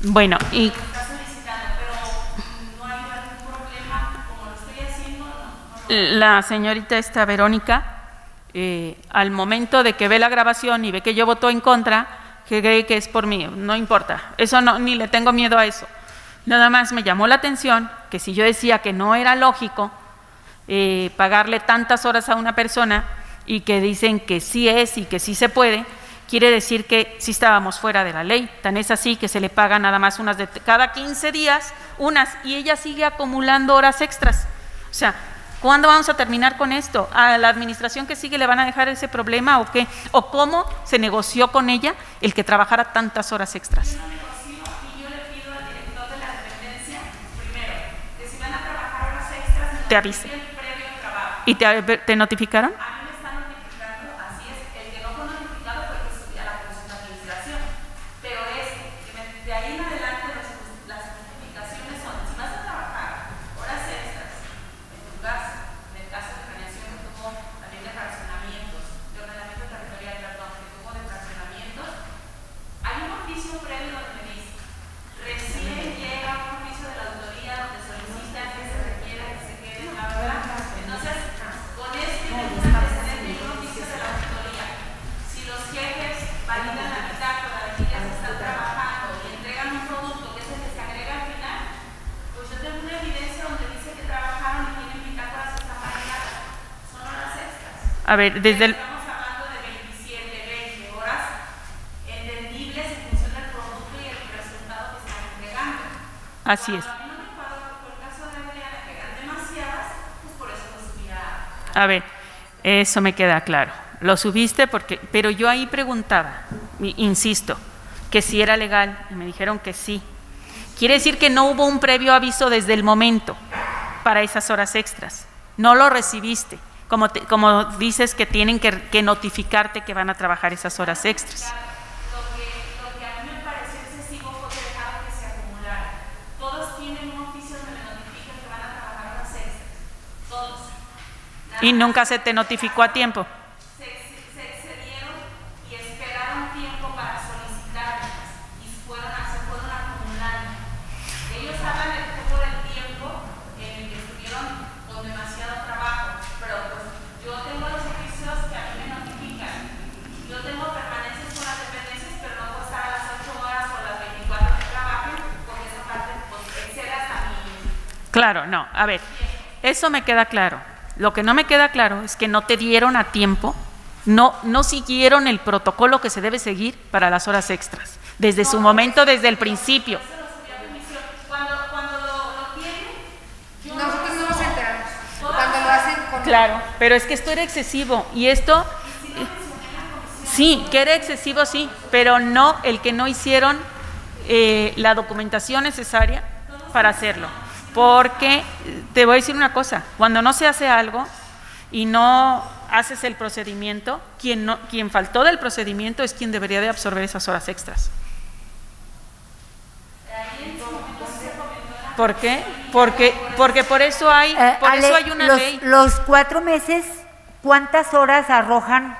Bueno, y Está solicitando, pero no hay algún problema como lo estoy haciendo, la señorita esta Verónica, al momento de que ve la grabación y ve que yo voto en contra, que cree que es por mí, no importa, eso no, ni le tengo miedo a eso. Nada más me llamó la atención que si yo decía que no era lógico pagarle tantas horas a una persona y que dicen que sí es y que sí se puede, quiere decir que sí estábamos fuera de la ley. Tan es así que se le paga nada más unas de cada 15 días, unas, y ella sigue acumulando horas extras. O sea, ¿cuándo vamos a terminar con esto? ¿A la administración que sigue le van a dejar ese problema o qué? ¿O cómo se negoció con ella el que trabajara tantas horas extras? Te avise. ¿Y te notificaron? A mí me están notificando, así es, el que no fue notificado fue que subí a la Comisión de Administración, pero de ahí en adelante las notificaciones son, si vas a trabajar horas extras en tu casa, en el caso de planeación que tuvo también de fraccionamientos, de ordenamiento territorial, perdón, que tuvo de fraccionamientos, hay un oficio previo donde me dice, recién llega un oficio de la autoría donde solicita que se requiera que se quede en la verdad. Entonces, con este antecedente y un oficio de la auditoría, si los jefes validan la bitácora de que ya se están trabajando y entregan un producto que es el que se agrega al final, pues yo tengo una evidencia donde dice que trabajaron y tienen bitácoras que están validadas. Son horas extras. A ver, desde el... Estamos hablando de 27, 20 horas entendibles en función del producto y el resultado que están entregando. Así es. A mí no me cuadra por el caso de Adriana, que eran demasiadas, pues por eso lo subí a... A ver, eso me queda claro. Lo subiste porque, pero yo ahí preguntaba, insisto, que si era legal y me dijeron que sí. Quiere decir que no hubo un previo aviso desde el momento para esas horas extras. No lo recibiste, como dices que tienen que notificarte que van a trabajar esas horas extras. Lo que a mí me pareció excesivo fue que dejaron que se acumulara. Todos tienen un oficio donde me notifican que van a trabajar horas extras. Todos. Y nunca se te notificó a tiempo. Se excedieron y esperaron tiempo para solicitarlas y se fueron acumulando. Ellos hablan del tiempo en el que estuvieron con demasiado trabajo, pero pues yo tengo los oficios que a mí me notifican. Yo tengo permanencias con las dependencias, pero no puedo estar a las 8 horas o las 24 que trabajen, porque esa parte pues, excede hasta mi... Claro, no, a ver, eso me queda claro. Lo que no me queda claro es que no te dieron a tiempo, no siguieron el protocolo que se debe seguir para las horas extras, desde su momento, desde el principio. Cuando lo tienen, Nosotros no nos enteramos. Cuando lo hacen con... Claro, pero es que esto era excesivo y esto, sí, que era excesivo, sí, pero no el que no hicieron la documentación necesaria para hacerlo. Porque te voy a decir una cosa, cuando no se hace algo y no haces el procedimiento, quien faltó del procedimiento es quien debería de absorber esas horas extras. ¿Por qué? Porque por eso hay, Ale, una ley. Los 4 meses, ¿cuántas horas arrojan?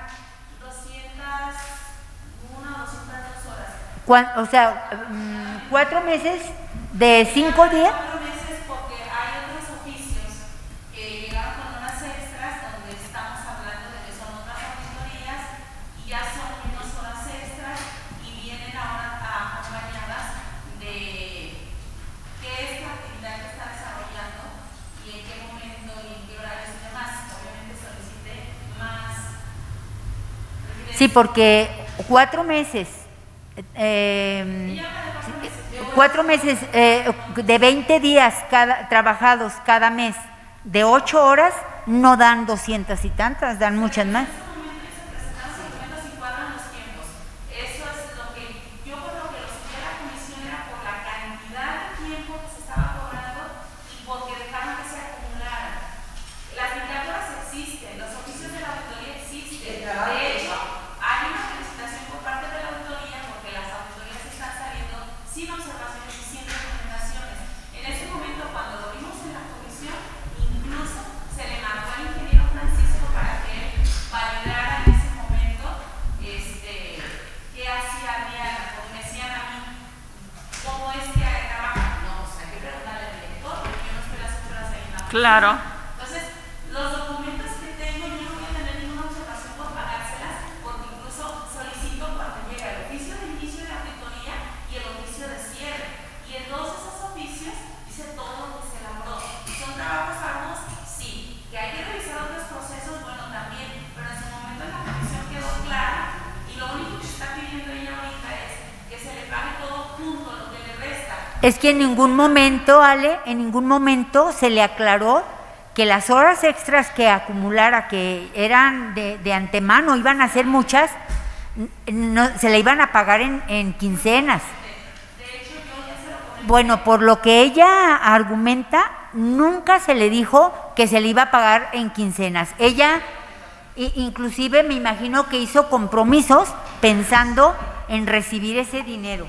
201 o 202 horas. O sea, 4 meses de 5 días. 4 meses porque hay otros oficios que llegaron con unas extras donde estamos hablando de que son otras auditorías y ya son unas horas extras y vienen ahora acompañadas de qué es la actividad que está desarrollando y en qué momento y en qué horarios y demás. Obviamente solicité más. Sí, porque 4 meses. 4 meses de 20 días trabajados cada mes de 8 horas no dan 200 y tantas, dan muchas más. Eso es lo que yo por lo que lo subí a la comisión era por la cantidad de tiempo que se estaba cobrando y porque dejaron que se acumulara. Las bitácoras existen, los oficios de la auditoría existen. De hecho, hay una felicitación por parte de la auditoría porque las auditorías están saliendo sin observaciones y sin recomendaciones. En ese momento, cuando lo vimos en la comisión, incluso se le marcó al ingeniero Francisco para que él validara en ese momento qué hacía Adriana, porque me decían a mí, ¿cómo es Claro. Entonces, los documentos que tengo yo no voy a tener ninguna observación por pagárselas, porque incluso solicito cuando llega el oficio de inicio de auditoría y el oficio de cierre. Y en todos esos oficios dice todo lo que se elaboró. ¿Son trabajos arduos? Sí. ¿Que hay que revisar otros procesos? Bueno, también. Pero en su momento en la comisión quedó clara y lo único que está pidiendo ella ahorita es que se le pague todo junto, lo que le resta. Es que en ningún momento, Ale, en ningún momento se le aclaró que las horas extras que acumulara, que eran de antemano, iban a ser muchas, no, se le iban a pagar en quincenas. Bueno, por lo que ella argumenta, nunca se le dijo que se le iba a pagar en quincenas. Ella, inclusive me imagino que hizo compromisos pensando en recibir ese dinero.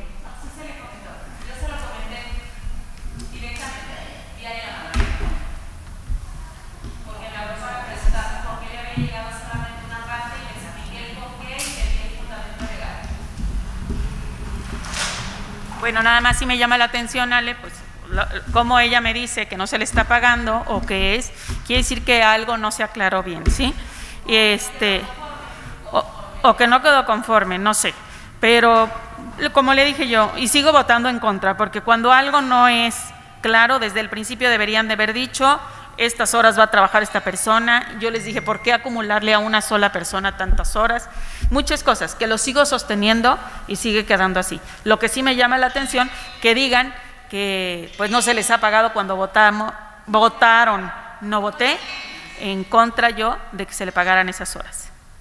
Bueno, nada más si me llama la atención, Ale, pues como ella me dice que no se le está pagando o que es, quiere decir que algo no se aclaró bien, ¿sí? Y o que no quedó conforme, no sé. Pero como le dije yo, y sigo votando en contra, porque cuando algo no es claro, desde el principio deberían de haber dicho, estas horas va a trabajar esta persona. Yo les dije, ¿por qué acumularle a una sola persona tantas horas? Muchas cosas, que lo sigo sosteniendo y sigue quedando así. Lo que sí me llama la atención, que digan que pues no se les ha pagado cuando votaron. No voté en contra yo de que se le pagaran esas horas.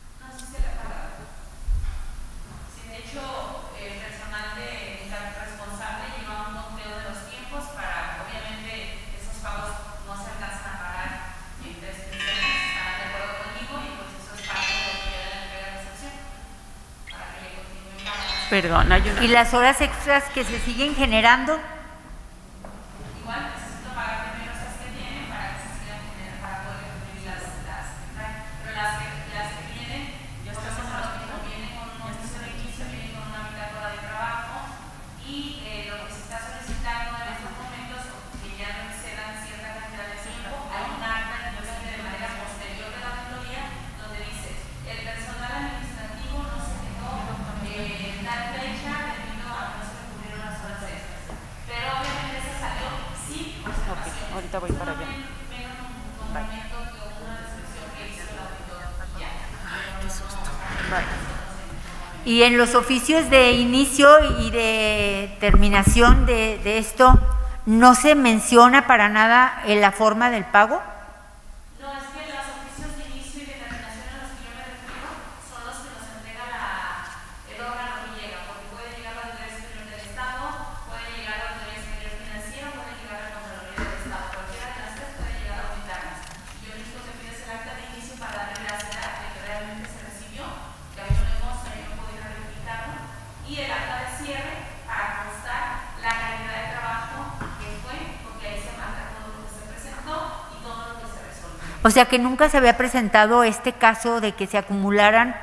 Perdón, ¿y las horas extras que se siguen generando? Igual necesito pagar primero esas que tienen para que se sigan generando, para poder cumplir las que traen. Pero las que vienen, ya está como vienen con un oficio de inicio, vienen con una bitácora de trabajo y lo que se está solicitando en estos momentos, que ya no excedan cierta cantidad de tiempo, hay un acta de manera posterior de la auditoría donde dice el personal administrativo no se quedó tal fecha debido a que no se le cubrieron las horas extras. Pero obviamente eso salió sin observación. Okay, ahorita voy para allá. Menos un nombramiento que una descripción que hizo el auditor y ya. Ay, qué susto. Bye. Y en los oficios de inicio y de terminación de esto, ¿no se menciona para nada la forma del pago? No, es que los oficios de inicio y de terminación a los que yo me refiero son los que nos entrega el órgano que llega, porque puede llegar a la Auditoría Superior del Estado, puede llegar a la Auditoría Superior Financiera, puede llegar a la Contraloría del Estado, cualquiera de las tres puede llegar a auditarnos. Y yo único que pido es el acta de inicio para darle veracidad de que realmente se recibió, que hay un negocio, yo no puedo ir a verificarlo, y el acta de cierre para constar la calidad de trabajo que fue, porque ahí se marca todo lo que se presentó y todo lo que se resolvió. O sea que nunca se había presentado este caso de que se acumularan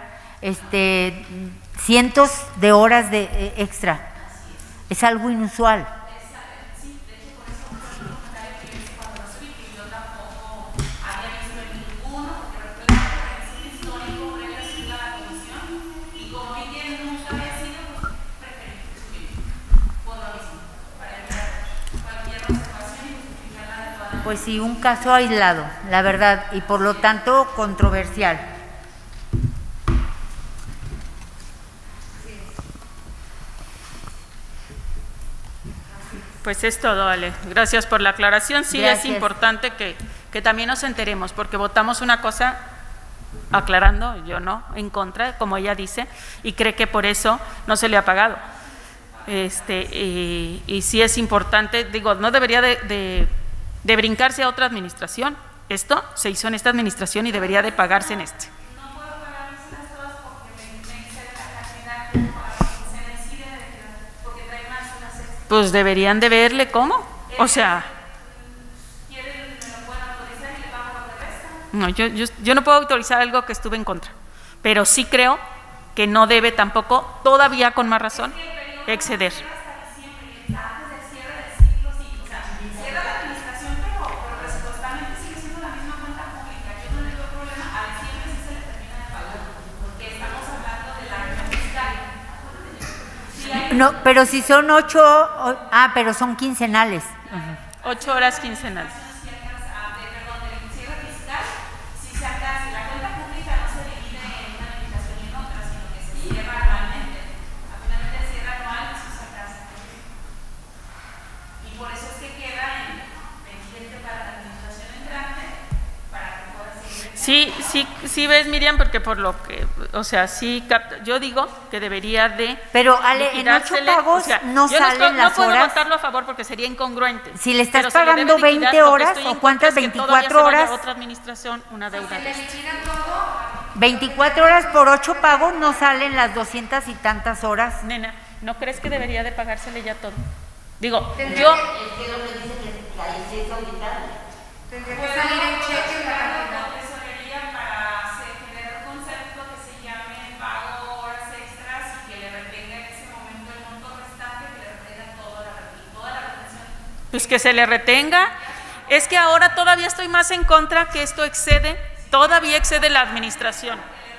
cientos de horas de extra. Es algo inusual. Sí, de hecho por eso fue el comentario que yo hice cuando lo subí, que yo tampoco había visto ninguno, porque recuerdo que es un histórico previo a subir a la comisión y como vi que nunca había sido, pues preferí subir por lo mismo, para evitar cualquier observación y justificarla de toda. Pues sí, un caso aislado, la verdad, y por lo tanto controversial. Pues es todo, Ale. Gracias por la aclaración. Sí, Gracias. es importante que también nos enteremos, porque votamos una cosa aclarando, yo no, en contra, como ella dice, y cree que por eso no se le ha pagado. Y sí es importante, digo, no debería de brincarse a otra administración. Esto se hizo en esta administración y debería de pagarse en este. No puedo pagárselas todas porque me excede la cantidad para que se decide porque trae más horas extras. Pues deberían de verle cómo, o sea… ¿Quieren, me lo pueden autorizar y le pago lo que resta? No, yo no puedo autorizar algo que estuve en contra, pero sí creo que no debe tampoco, todavía con más razón, exceder. Hasta diciembre, antes del cierre del ciclo, sí, o sea, cierra la administración, pero presupuestalmente No, pero si son 8, pero son quincenales. 8 horas quincenales. Sí ves, Miriam, porque por lo que, o sea, sí, yo digo que debería de... Pero, Ale, en 8 pagos no salen las horas. No puedo votarlo a favor porque sería incongruente. Si le estás pagando 20 horas, ¿o cuántas? 24 horas. A otra administración, una deuda. 24 horas por 8 pagos no salen las 200 y tantas horas. Nena, ¿no crees que debería de pagársele ya todo? Digo, yo... Es que lo que dice que ahí sí es auditable. Tendría que salir en cheque la cantidad. Pues que se le retenga. Es que ahora todavía estoy más en contra que esto todavía excede la administración.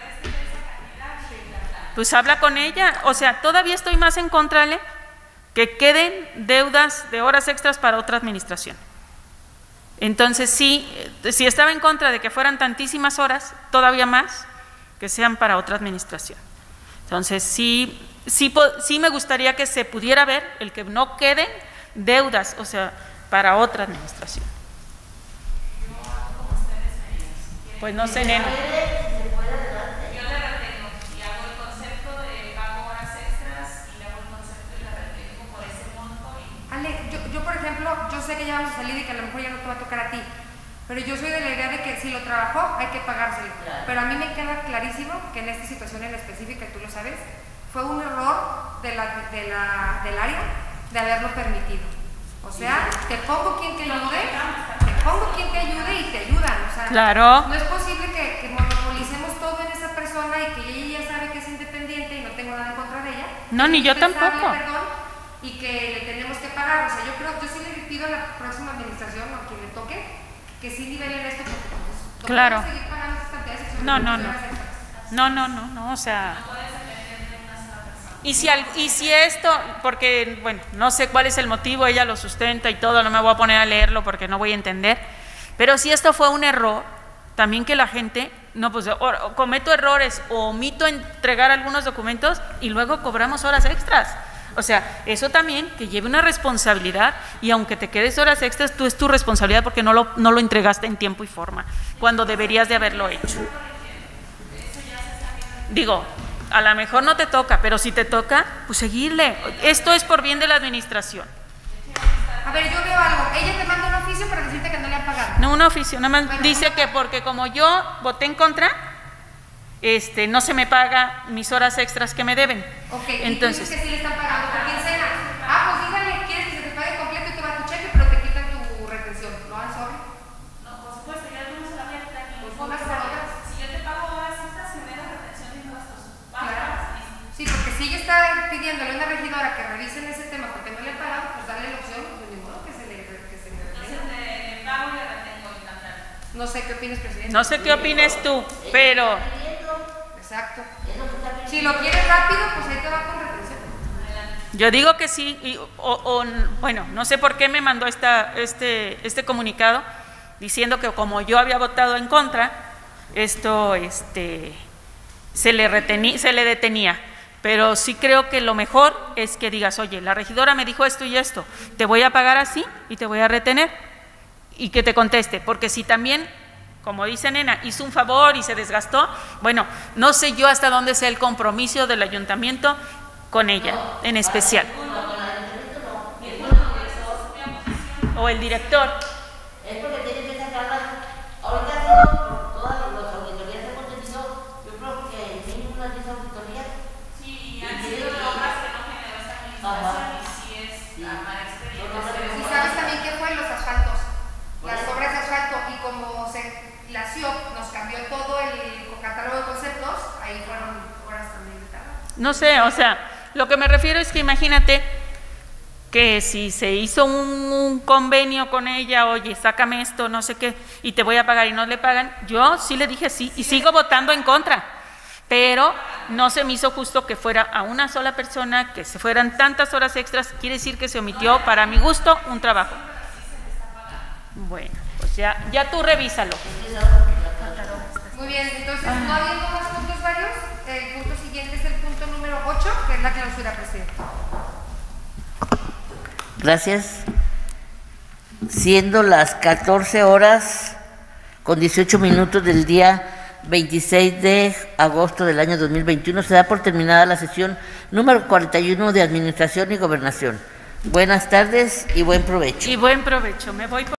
Pues habla con ella. O sea, todavía estoy más en contra, Ale, que queden deudas de horas extras para otra administración. Entonces sí, si estaba en contra de que fueran tantísimas horas, todavía más que sean para otra administración. Entonces sí me gustaría que se pudiera ver el que no queden deudas, o sea, para otra administración. Pues no sé, nena. Yo le retengo y hago el concepto de pago horas extras y le hago el concepto y la retengo por ese monto. Ale, yo por ejemplo, yo sé que ya vamos a salir y que a lo mejor ya no te va a tocar a ti, pero yo soy de la idea de que si lo trabajó hay que pagárselo. Pero a mí me queda clarísimo que en esta situación en específica, tú lo sabes, fue un error del área de haberlo permitido. O sea, te pongo quien te ayude y te ayudan. O sea, claro. No es posible que monopolicemos todo en esa persona y que ella ya sabe que es independiente y no tengo nada en contra de ella. No, ni yo tampoco. Perdón, y que le tenemos que pagar. O sea, yo sí le pido a la próxima administración o a quien le toque que sí nivelen esto porque claro. No seguir pagando estas cantidades. No, o sea... Y si esto, porque, bueno, no sé cuál es el motivo, ella lo sustenta y todo, no me voy a poner a leerlo porque no voy a entender, pero si esto fue un error, también que la gente, no, pues o cometo errores o omito entregar algunos documentos y luego cobramos horas extras. O sea, eso también, que lleve una responsabilidad y aunque te quedes horas extras, es tu responsabilidad porque no lo entregaste en tiempo y forma, cuando deberías de haberlo hecho. Digo... A lo mejor no te toca, pero si te toca, pues seguirle. Esto es por bien de la administración. A ver, yo veo algo. Ella te manda un oficio para decirte que no le han pagado. No, un oficio, nada más dice que porque como yo voté en contra, no se me paga mis horas extras que me deben. Ok, entonces. ¿y tú dices que sí le están pagando por quincena? Pues dígale, quieres que se te pague completo y te va tu cheque, pero te quitan tu retención. ¿No, sorry? No, por supuesto, ya no se la voy a quitar aquí. Pues pongas por horas. Si yo te pago horas extras, genera retención de impuestos. Claro. Sí, porque si ella está pidiéndole a una regidora que revisen ese tema porque no le han pagado, pues dale la opción, pues ni modo que se le retenga. Entonces le pago y le retengo y cantar. No sé qué opinas, presidente. No sé qué opines tú, pero... Exacto. Si lo quieres rápido, pues ahí te va con retención. Yo digo que sí, bueno, no sé por qué me mandó este comunicado diciendo que como yo había votado en contra, esto se le detenía. Pero sí creo que lo mejor es que digas, oye, la regidora me dijo esto y esto, te voy a pagar así y te voy a retener, y que te conteste, porque si también, como dice Nena, hizo un favor y se desgastó, bueno, no sé yo hasta dónde sea el compromiso del ayuntamiento con ella, en especial. O el director. Es porque tiene que sacarla. Ahorita ha sido por todas las auditorías hemos tenido, yo creo que mínimo unas 10 auditorías. Sí, han sido obras que no generó esta administración y sí es la mala experiencia. Y sabes también qué fue los asfaltos, las obras de asfalto, y como la CIOP nos cambió todo el catálogo de conceptos, ahí fueron horas también de trabajo. No sé, o sea, lo que me refiero es que imagínate que si se hizo un convenio con ella, oye, sácame esto, no sé qué, y te voy a pagar y no le pagan, yo sí le dije sí y sigo votando en contra, pero no se me hizo justo que fuera a una sola persona, que se fueran tantas horas extras, quiere decir que se omitió, para mi gusto, un trabajo. Bueno, pues ya tú revísalo. Muy bien, entonces, no habiendo más puntos varios, el punto siguiente es el punto número 8, que es la clausura, presidente. Gracias. Siendo las 14 horas con 18 minutos del día 26 de agosto del año 2021, se da por terminada la sesión número 41 de Administración y Gobernación. Buenas tardes y buen provecho. Y buen provecho. Me voy por